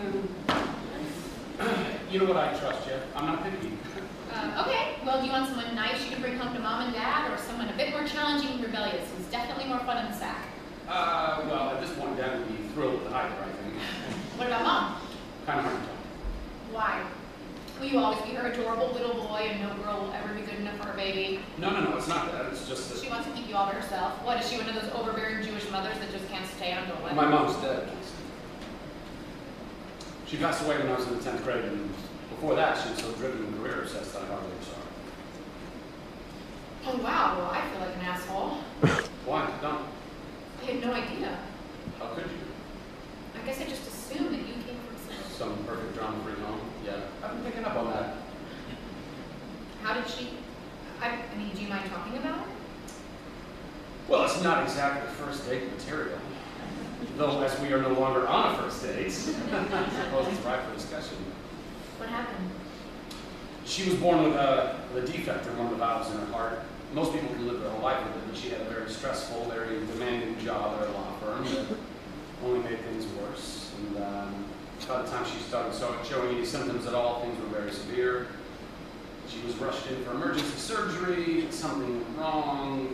You know what? I trust you. I'm not picky. Okay. Well, do you want someone nice you can bring home to mom and dad, or someone a bit more challenging and rebellious, who's definitely more fun in the sack? Well, at this point, Dad would be thrilled with either, I think. What about mom? Kind of hard to tell. Why? Will you always be her adorable little boy and no girl will ever be good enough for her baby? No, it's not that. It's just that She wants to keep you all to herself. What, is she one of those overbearing Jewish mothers that just can't stay on a wedding? my mom's dead. She passed away when I was in the 10th grade, and before that, she was so driven and career obsessed that I hardly ever saw her. Oh, wow. Well, I feel like an asshole. Why? Don't. I had no idea. How could you? I guess I just assumed that you came from some... Some perfect drama-free home? Yeah. I've been picking up on that. How did she... I mean, do you mind talking about her? Well, it's not exactly first date material. Though, as we are no longer on a first date, I suppose it's right for discussion. What happened? She was born with a defect in one of the valves in her heart. Most people can live their whole life with it, but she had a very stressful, very demanding job at a law firm that only made things worse. And by the time she started showing any symptoms at all, things were very severe. She was rushed in for emergency surgery, something went wrong.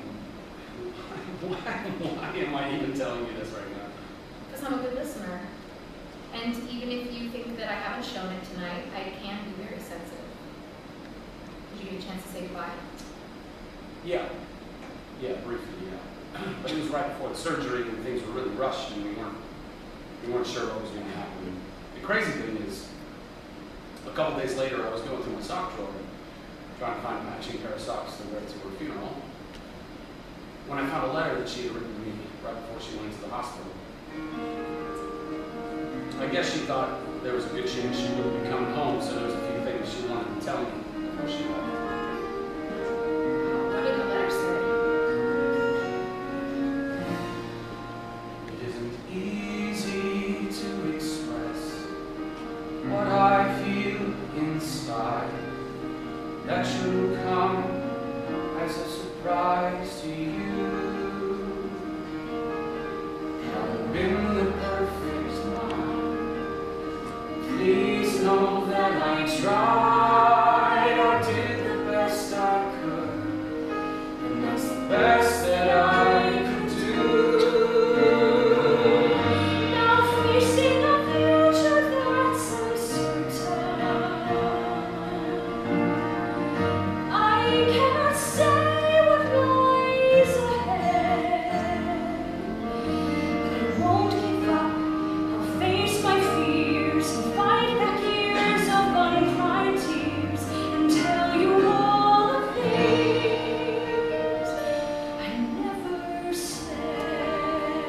Why am I even telling you this right now? Because I'm a good listener. And even if you think that I haven't shown it tonight, I can be very sensitive. Did you get a chance to say goodbye? Yeah, briefly, yeah. But it was right before the surgery and things were really rushed and we weren't sure what was going to happen. The crazy thing is, a couple days later I was going through my sock drawer trying to find a matching pair of socks to wear to her funeral, when I found a letter that she had written to me right before she went to the hospital. I guess she thought there was a good chance she wouldn't be coming home, so there was a few things she wanted to tell me before she left. What did the letter say? It isn't easy to express what I feel inside. That shouldn't come as a surprise to you. I've been the perfect one. Please know that I tried. I did the best I could, and that's the best that I could do. Now facing a future that's uncertain, I cannot say what lies ahead, but I won't give up. I'll face my fears and fight back years of uncried tears and tell you all the things I never said.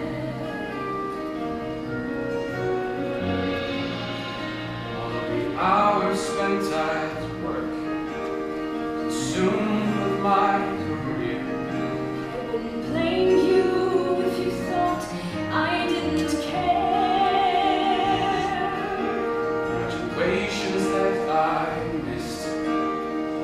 All of the hours spent at work, consumed with my career. I wouldn't blame you if you thought I didn't care. Graduations that I missed,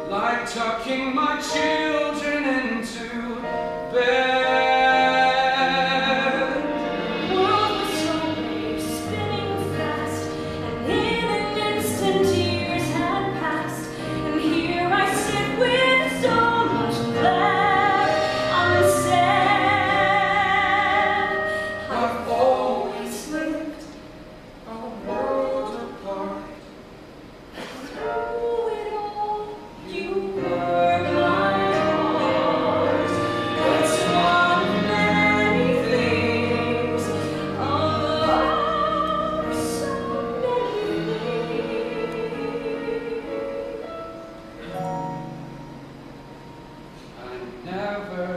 like tucking my children into bed. The world was so brave, spinning fast, and in an instant years had passed. And here I sit with so much left unsaid. I've always lived a world apart. Through it all, you were my heart. It's one of many things. Oh, so many things. I never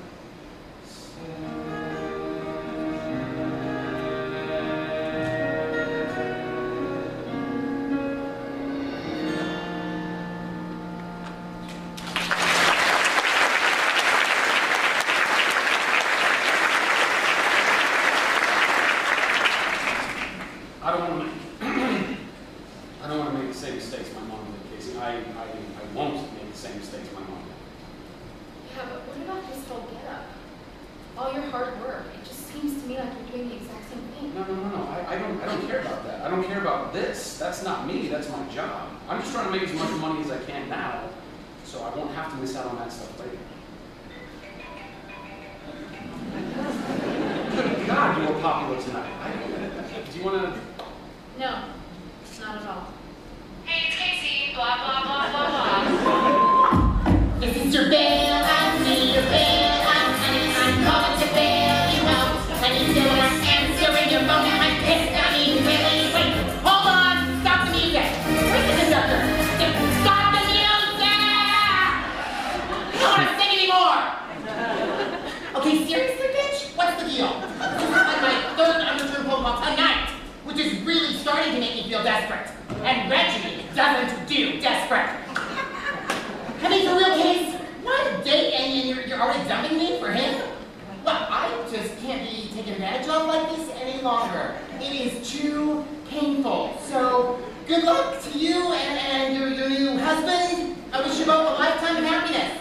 I don't want to make the same mistakes my mom did, Casey. I won't make the same mistakes my mom did. Yeah, but what about this whole getup? All your hard work. It just seems to me like you're doing the exact same thing. No. I don't care about that. I don't care about this. That's not me. That's my job. I'm just trying to make as much money as I can now, so I won't have to miss out on that stuff later. Good God, you were popular tonight. Do you want to? No, not at all. Hey, it's Casey. Blah, blah, blah, blah, blah. This is your bail. I need your bail. I'm calling to bail you out. I need your answering your phone. I'm pissed. I mean, really. Wait, hold on. Stop the music. Where's the conductor? Stop the music! I don't want to sing anymore. Okay, seriously, bitch? What's the deal? This is like my third undertone Pokemon tonight, which is really starting to make me feel desperate. And Reggie doesn't do desperate. I mean, for real, Case, why date and you're already dumping me for him? Well, I just can't be taken advantage of like this any longer. It is too painful. So, good luck to you and your new husband. I wish you both a lifetime of happiness.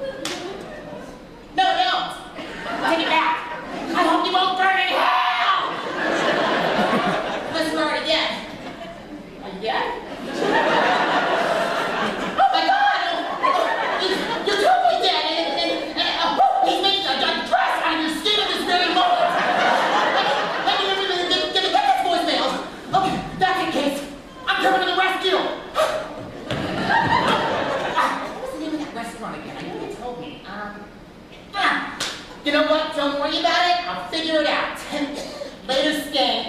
No, don't. Take it back. I hope you both burn in hell! Let's start again. Again? Oh my God! You're totally dead, and he's making a dress out of your skin at this very moment. Let me get this voicemail. Okay, that's it, Case. I'm coming to the rescue. What was the name of that restaurant again? I know you told me. You know what? Don't worry about it. I'll figure it out. Later, skank.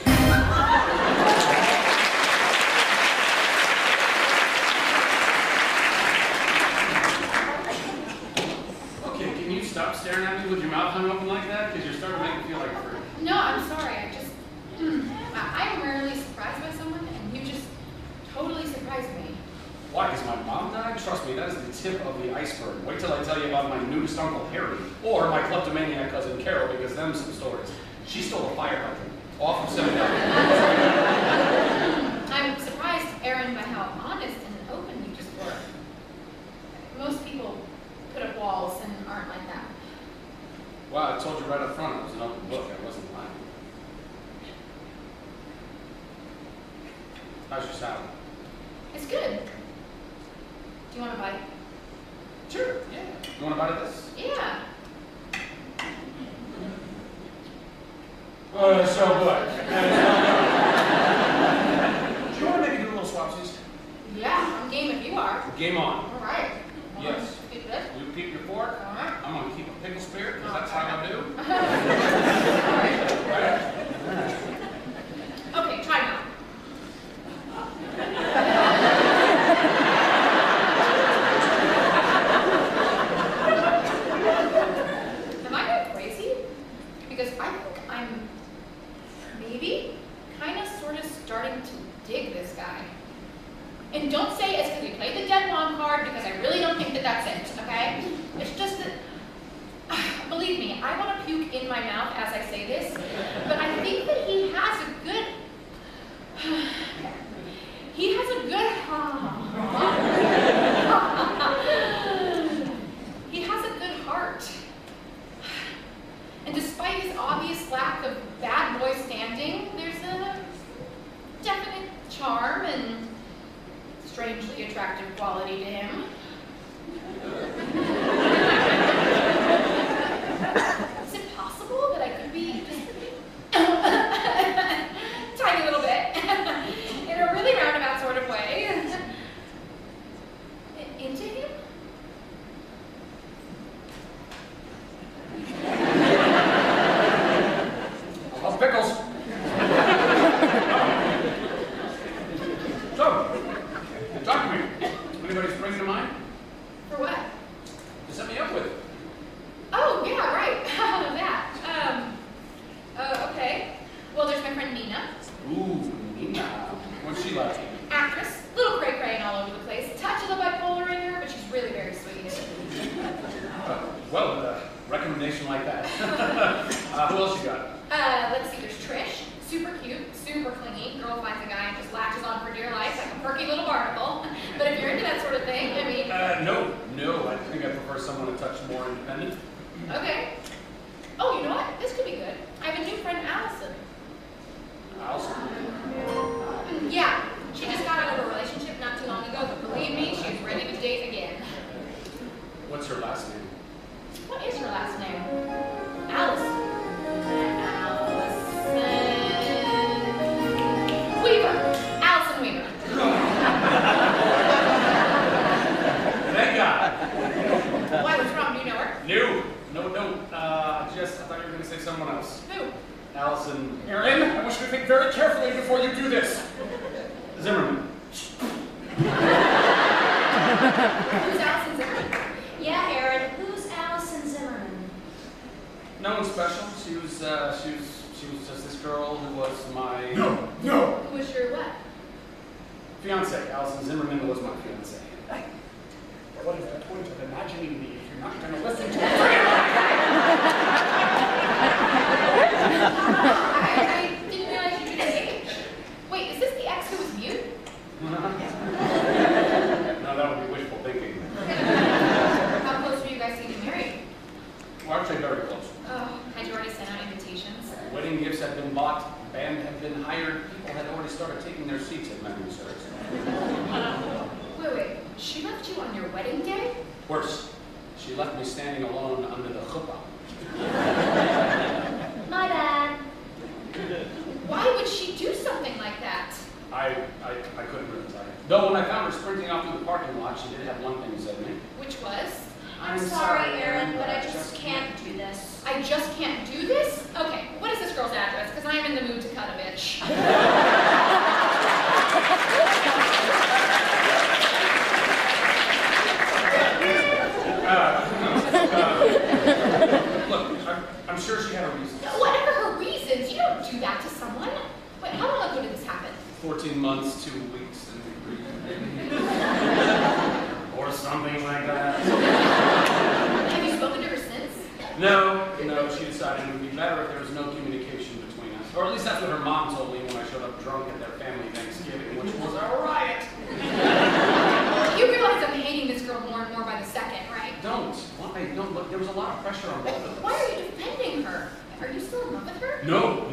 Okay, can you stop staring at me with your mouth hung open like that? Because you're starting to make me feel like a freak. No, I'm sorry. I'm rarely surprised by someone, and you just totally surprised me. Why? Because my mom died? Trust me, that is the tip of the iceberg. Wait till I tell you about my nudist Uncle Harry, or my kleptomaniac cousin Carol, because them some stories. She stole a fire hydrant off of 7th Avenue. I'm surprised, Aaron, by how honest and open you just were. Most people put up walls and aren't like that. Well, I told you right up front, it was an open book. I wasn't lying. How's your salad? It's good. Do you want a bite? Sure, yeah. You want a bite of this? Yeah. So what? Do you want to maybe do a little swapsies? Yeah, I'm game if you are. Game on. All right. Yes. Keep this. You keep your fork. All right. I'm going to keep a pickle spirit, because that's how I do. Right? Okay, try now. Am I going crazy? Because I think I'm maybe kind of sort of starting to dig this guy. And don't say it's because we played the dead mom card, because I really don't think that that's it, okay? It's just that, believe me, I want to puke in my mouth as I say this, but I think that he has a good, strangely attractive quality to him. Is it possible that I could be just tiny little bit in a really roundabout sort of way into him? Oh, pickles. So, talk to me. Anybody spring to mind? For what? To set me up with. Oh, yeah, right. That. Okay. Well, there's my friend Nina. Ooh, Nina. What's she like? Actress. Little cray-cray and all over the place. Touch of the bipolar in her, but she's really very sweet. Well, with a recommendation like that. Who else you got? Let's see, there's Trish. Super cute, super clingy. Girl finds a guy and just latches on for dear life like a perky little barnacle. But if you're into that sort of thing, I mean... No. I think I prefer someone a touch more independent. Okay. Oh, you know what? This could be good. I have a new friend, Allison. Allison. Yeah, she just got out of a relationship not too long ago, but believe me, she's ready to date again. What's her last name? What is her last name? Allison. Weaver. Allison Weaver. Thank God. Why, what's wrong? Do you know her? No. I thought you were going to say someone else. Who? Allison. Aaron, I want you to think very carefully before you do this. Zimmerman. Who's Allison Zimmerman? Yeah, Aaron, who's Allison Zimmerman? No one special. She was just this girl who was my No! Who was your what? fiance. Allison Zimmerman was my fiance. What is the point of imagining me if you're not going to listen to it? I didn't realize you could engage. Wait, is this the ex who was mute? No, that would be wishful thinking. How close were you guys to getting married? Well, actually, very close. Oh, had you already sent out invitations? Wedding gifts had been bought, band had been hired, people had already started taking their seats at memory service. Wait, she left you on your wedding day? Worse, she left me standing alone under the chuppah. My bad. Why would she do something like that? I couldn't really tell you. Though when I found her sprinting off through the parking lot, she did have one thing to say to me. Which was? I'm sorry, Aaron, but I just can't do this. I just can't do this? Okay, what is this girl's address? Because I am in the mood to cut a bitch. Look, I'm sure she had a reason. Whatever her reasons, you don't do that to someone. Wait, how long ago did this happen? 14 months, 2 weeks, and 3 or something like that. Have you spoken to her since? No, she decided it would be better if there was no communication between us. Or at least that's what her mom told me when I showed up drunk at their family Thanksgiving, which was a riot. You realize I'm hating this girl more and more by the second, right? Don't. Why? Don't look. There was a lot of pressure on both of us. Why are you defending her? Are you still in love with her? No.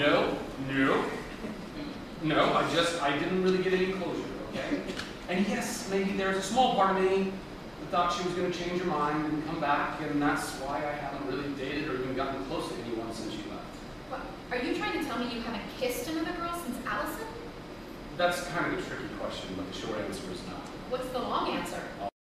I didn't really get any closure, okay? And yes, maybe there's a small part of me that thought she was going to change her mind and come back, and that's why I haven't really dated or even gotten close to anyone since she left. What? Are you trying to tell me you haven't kissed another girl since Allison? That's kind of a tricky question, but the short answer is no. What's the long answer?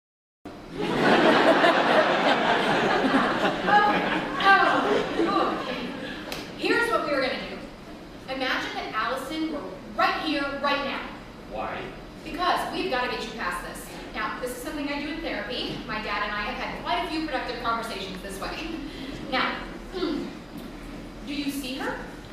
Okay. Here's what we were gonna do. Imagine that Allison were right here, right now. Why? Because we've got to get you past this. Now, this is something I do in therapy. My dad and I have had quite a few productive conversations this way. Now, do you see her?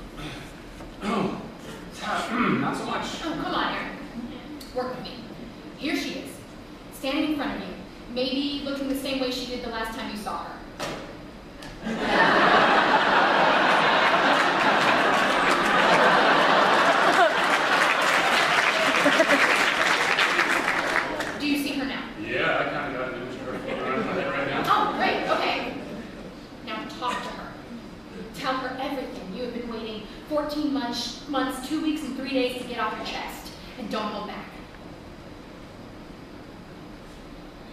Not so much. Oh, come on, Aaron. Work with me. Here she is, standing in front of you, maybe looking the same way she did the last time you saw her. Do you see her now? Yeah, I kind of got an image of her around my head right now. Oh, great, okay. Now talk to her. Tell her everything you have been waiting 14 months, 2 weeks, and 3 days to get off your chest. And don't hold back.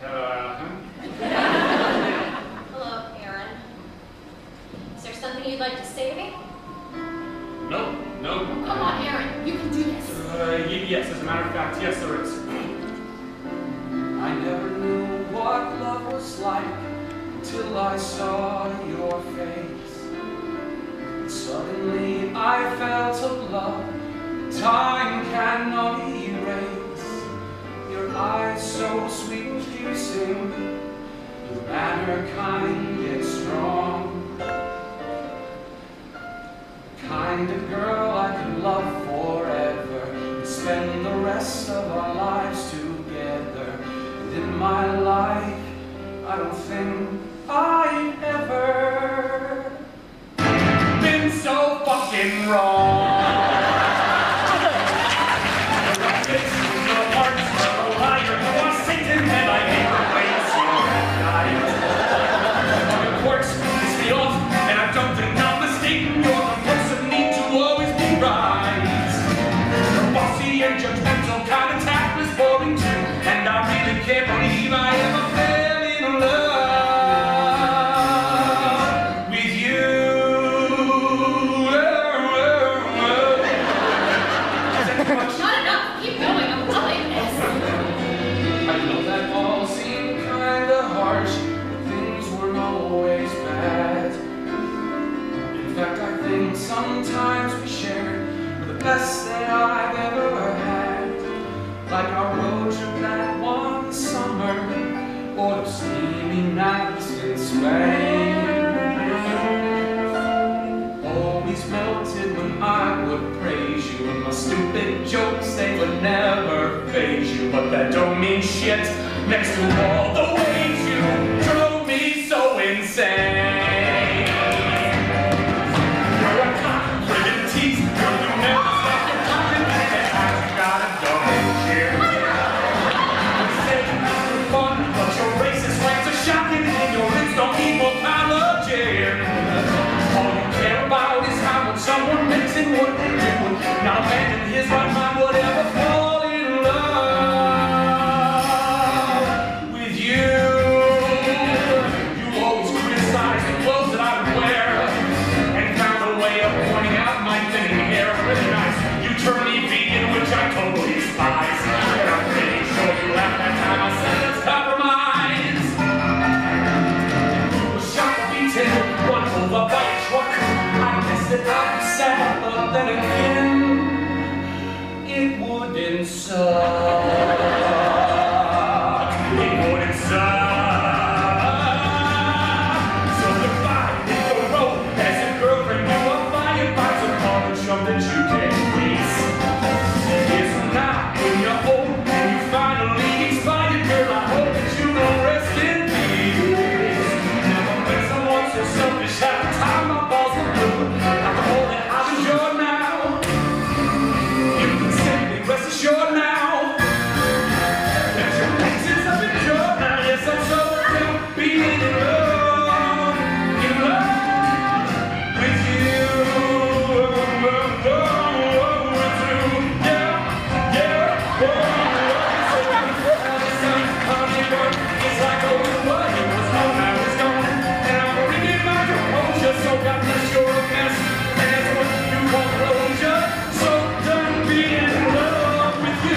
Hello, Aaron. Is there something you'd like to say to me? No. Come on, Aaron. You can do this. Yes, as a matter of fact, yes, there is. I never knew what love was like till I saw your face. Suddenly I felt a love time cannot erase. Your eyes so sweet and piercing, your manner kind yet strong. Kind of girl I could love forever and spend the rest of our lives together. And in my life, I don't think I've ever been so fucking wrong. This is your heart's a liar. You are Satan and I hate the way you see that guy. Of course, it's me off and I don't think I'm mistaken. You're the person need to always be right. You're bossy and judgmental, kind of tactless, boring too. And I really can't believe I ever fell in love with you. Not enough. Keep going. I'm loving this. I know that all seemed kinda harsh, but things weren't always bad. In fact, I think sometimes we shared were the best that I've ever had. Like our road trip that one summer, or the steamy nights in Spain. Always melted when I would praise you, and my stupid jokes, they would never faze you. But that don't mean shit next to all the ways you drove me so insane. You're a cock-friggin' tease, girl, you never stop your talking, and I gotta don't care. You say this for fun, but your racist ways are shocking, and your lips don't equal apology. All you care about is how much someone makes and what they do. Not a man in his right mind would ever fall in love with you. You always criticize the clothes that I would wear, and found a way of pointing out my thinning hair. Really nice. You turned me vegan, which I totally despise. And I'm pretty sure you laughed that time I said let's compromise. You were shot, beaten, run over by a truck. I guess that I'd be sad, but then again, it wouldn't suck. It wouldn't suck. So goodbye, hit the road. As a girlfriend, you are flying by some college chum that you can't please. It's not when you're old and you finally expired, girl. I hope that you don't rest in peace. Never met someone so selfish. Half the time my balls were blue. After all that I've enjoyed now, you can simply rest assured now that your places have been cured now. Yes, I'm so down being in love with you. It's like over what it was known I was gone, and I'm bringing my composure. So God bless your mess, and that's what you call closure. So done being in love with you.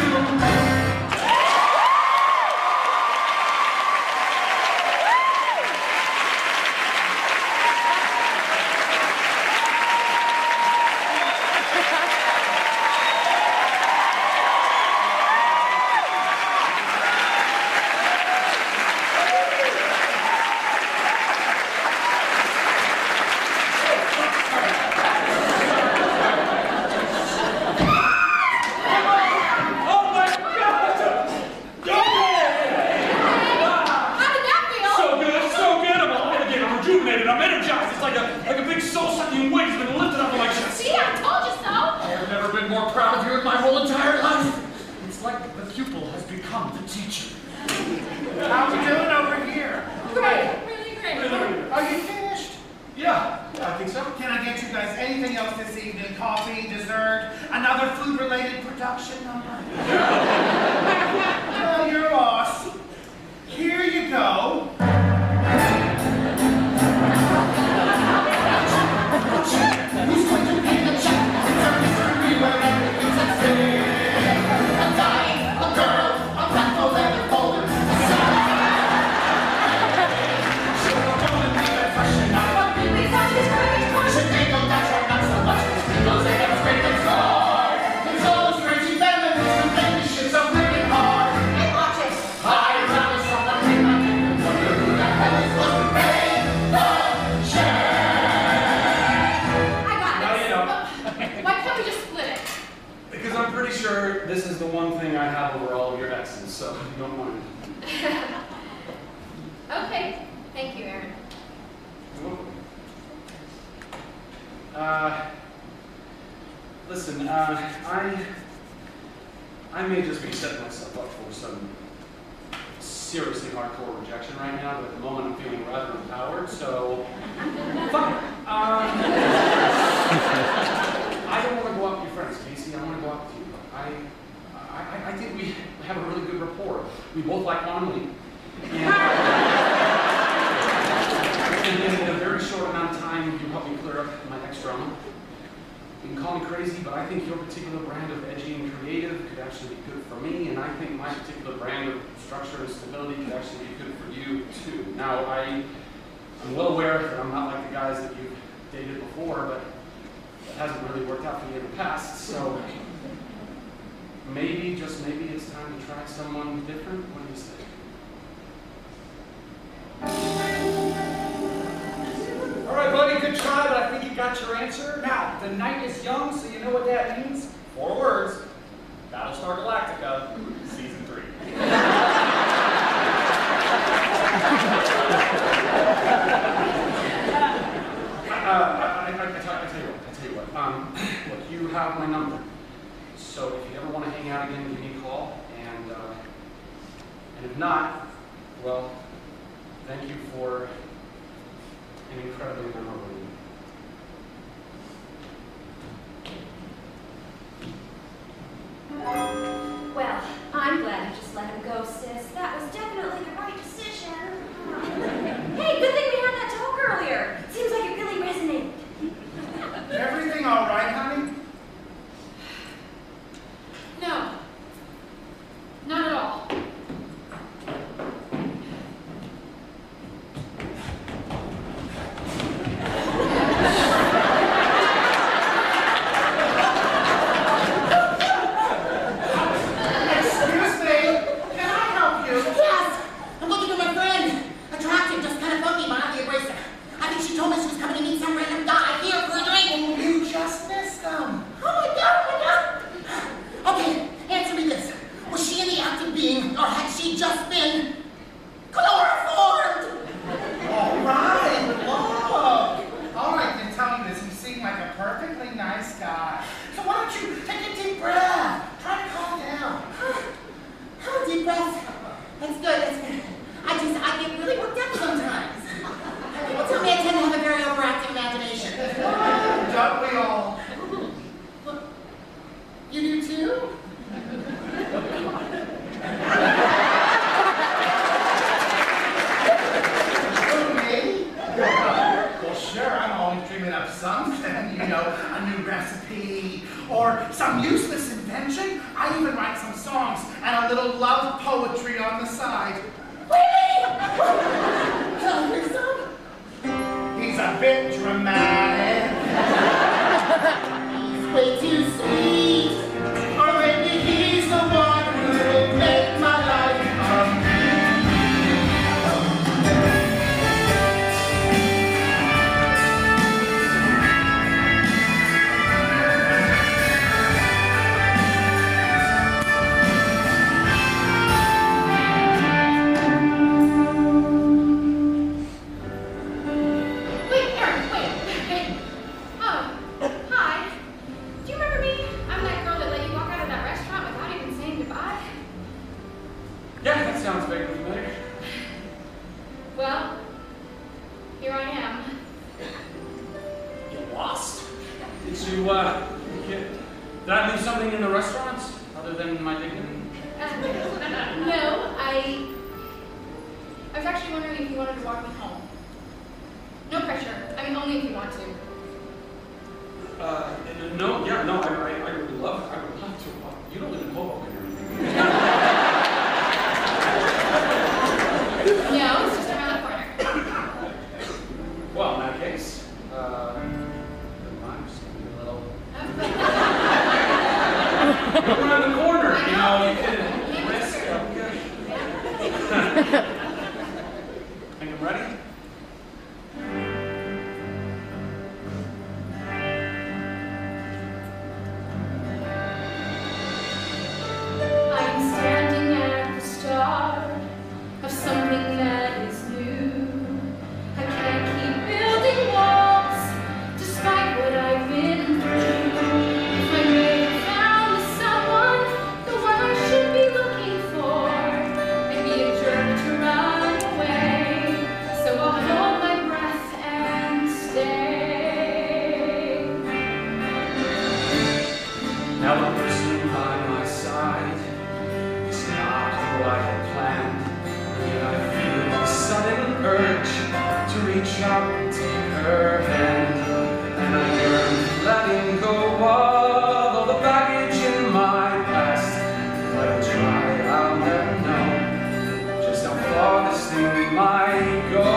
Oh my God! How did that feel? So good, so good. I'm alive again. I'm rejuvenated. I'm energized. It's like a big soul-sucking weight has been lifted up on my chest. See, I told you so. I've never been more proud of you in my whole entire life. It's like the pupil has become the teacher. How we doing over here? Great. Really great. Are you finished? Yeah, I think so. Can I get you guys anything else this evening? Coffee, dessert, another food-related production number? Well, you're lost. Here so if you don't mind. Okay. Thank you, Aaron. You're welcome. Listen, I may just be setting myself up for some seriously hardcore rejection right now, but at the moment I'm feeling rather empowered, so fine. I don't want to go out with your friends, Casey. I want to go out with you. I think we have a really good rapport. We both like Quantum Leap. And in a very short amount of time, you helped me clear up my ex-drama. You can call me crazy, but I think your particular brand of edgy and creative could actually be good for me, and I think my particular brand of structure and stability could actually be good for you, too. Now, I'm well aware that I'm not like the guys that you've dated before, but it hasn't really worked out for you in the past, so maybe, just maybe, it's time to try someone different. What do you say? All right, buddy, good try, but I think you got your answer. Now, the night is young, so you know what that means? 4 words. Battlestar Galactica, Season 3. I tell you what. Look, you have my number. So if you ever want to hang out again, give me a call. And if not, well, thank you for an incredibly memorable evening. Well, I'm glad you just let him go, sis. That was definitely the right decision. Hey, good thing we had that talk earlier. Seems like it really resonated. Everything all right, honey? No. Not at all. Excuse me, can I help you? Yes! I'm looking for my friend. Attractive, just kind of funky, but not the abrasive. I think she told me she was coming to meet some random guy here for a drink. You just missed them. Oh my god, oh my god! Okay, answer me this. Was she in the act of being, or had she just been chloroformed? All right, look. All right, then tell me this. He seemed like a perfectly nice guy. So why don't you take a deep breath? Try to calm down. Oh, deep breath. That's good, that's good. I get really worked up sometimes. People tell me I tend to have a very overactive imagination. Don't we all? You do too? Who, me? Well, sure, I'm always dreaming up something, you know, a new recipe, or some useless invention. I even write some songs and a little love poetry on the side. Really? Can I hear some? He's a bit dramatic. He's way too sweet. Or maybe he's the one who'll make my life complete. Wait, Aaron, wait. Oh, hi. Do you remember me? I'm that girl that let you walk out of that restaurant without even saying goodbye. Yeah, that sounds vaguely familiar. Well, here I am. You lost? Did I leave something in the restaurant other than my dignity? No, I was actually wondering if you wanted to walk me home. No pressure. I mean, only if you want to. No, I would love to. You don't live in Hoboken or anything. No, it's just around the corner. Well, in that case, never mind, just give me a little. Look around the corner, you know, you could risk. Think I'm ready? I'm standing at the I had planned. Yet I feel a sudden urge to reach out and take her hand. And I yearn for letting go of all the baggage in my past. If I try, I'll never know just how far this thing might go.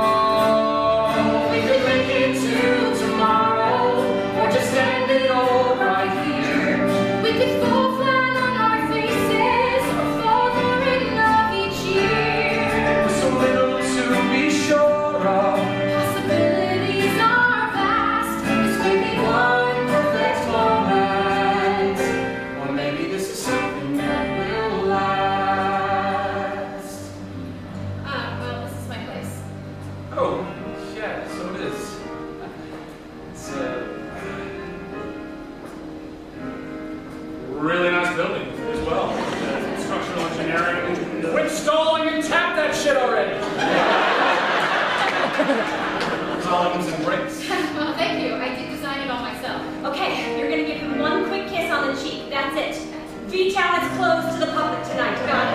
We could make it to tomorrow, or just end it all right here. We could fall flat on our faces or farther in love each year. With so little to be sure of. Possibilities are vast. This may be one perfect moment. Or maybe this is something that will last. Well, this is my place. Oh, yeah, so it is. It's a really nice building as well. Structural engineering. Quit stalling and tap that shit already. Columns and bricks. Well, thank you. I did design it all myself. Okay, you're gonna give him one quick kiss on the cheek. That's it. V-Town is closed to the public tonight. Got it?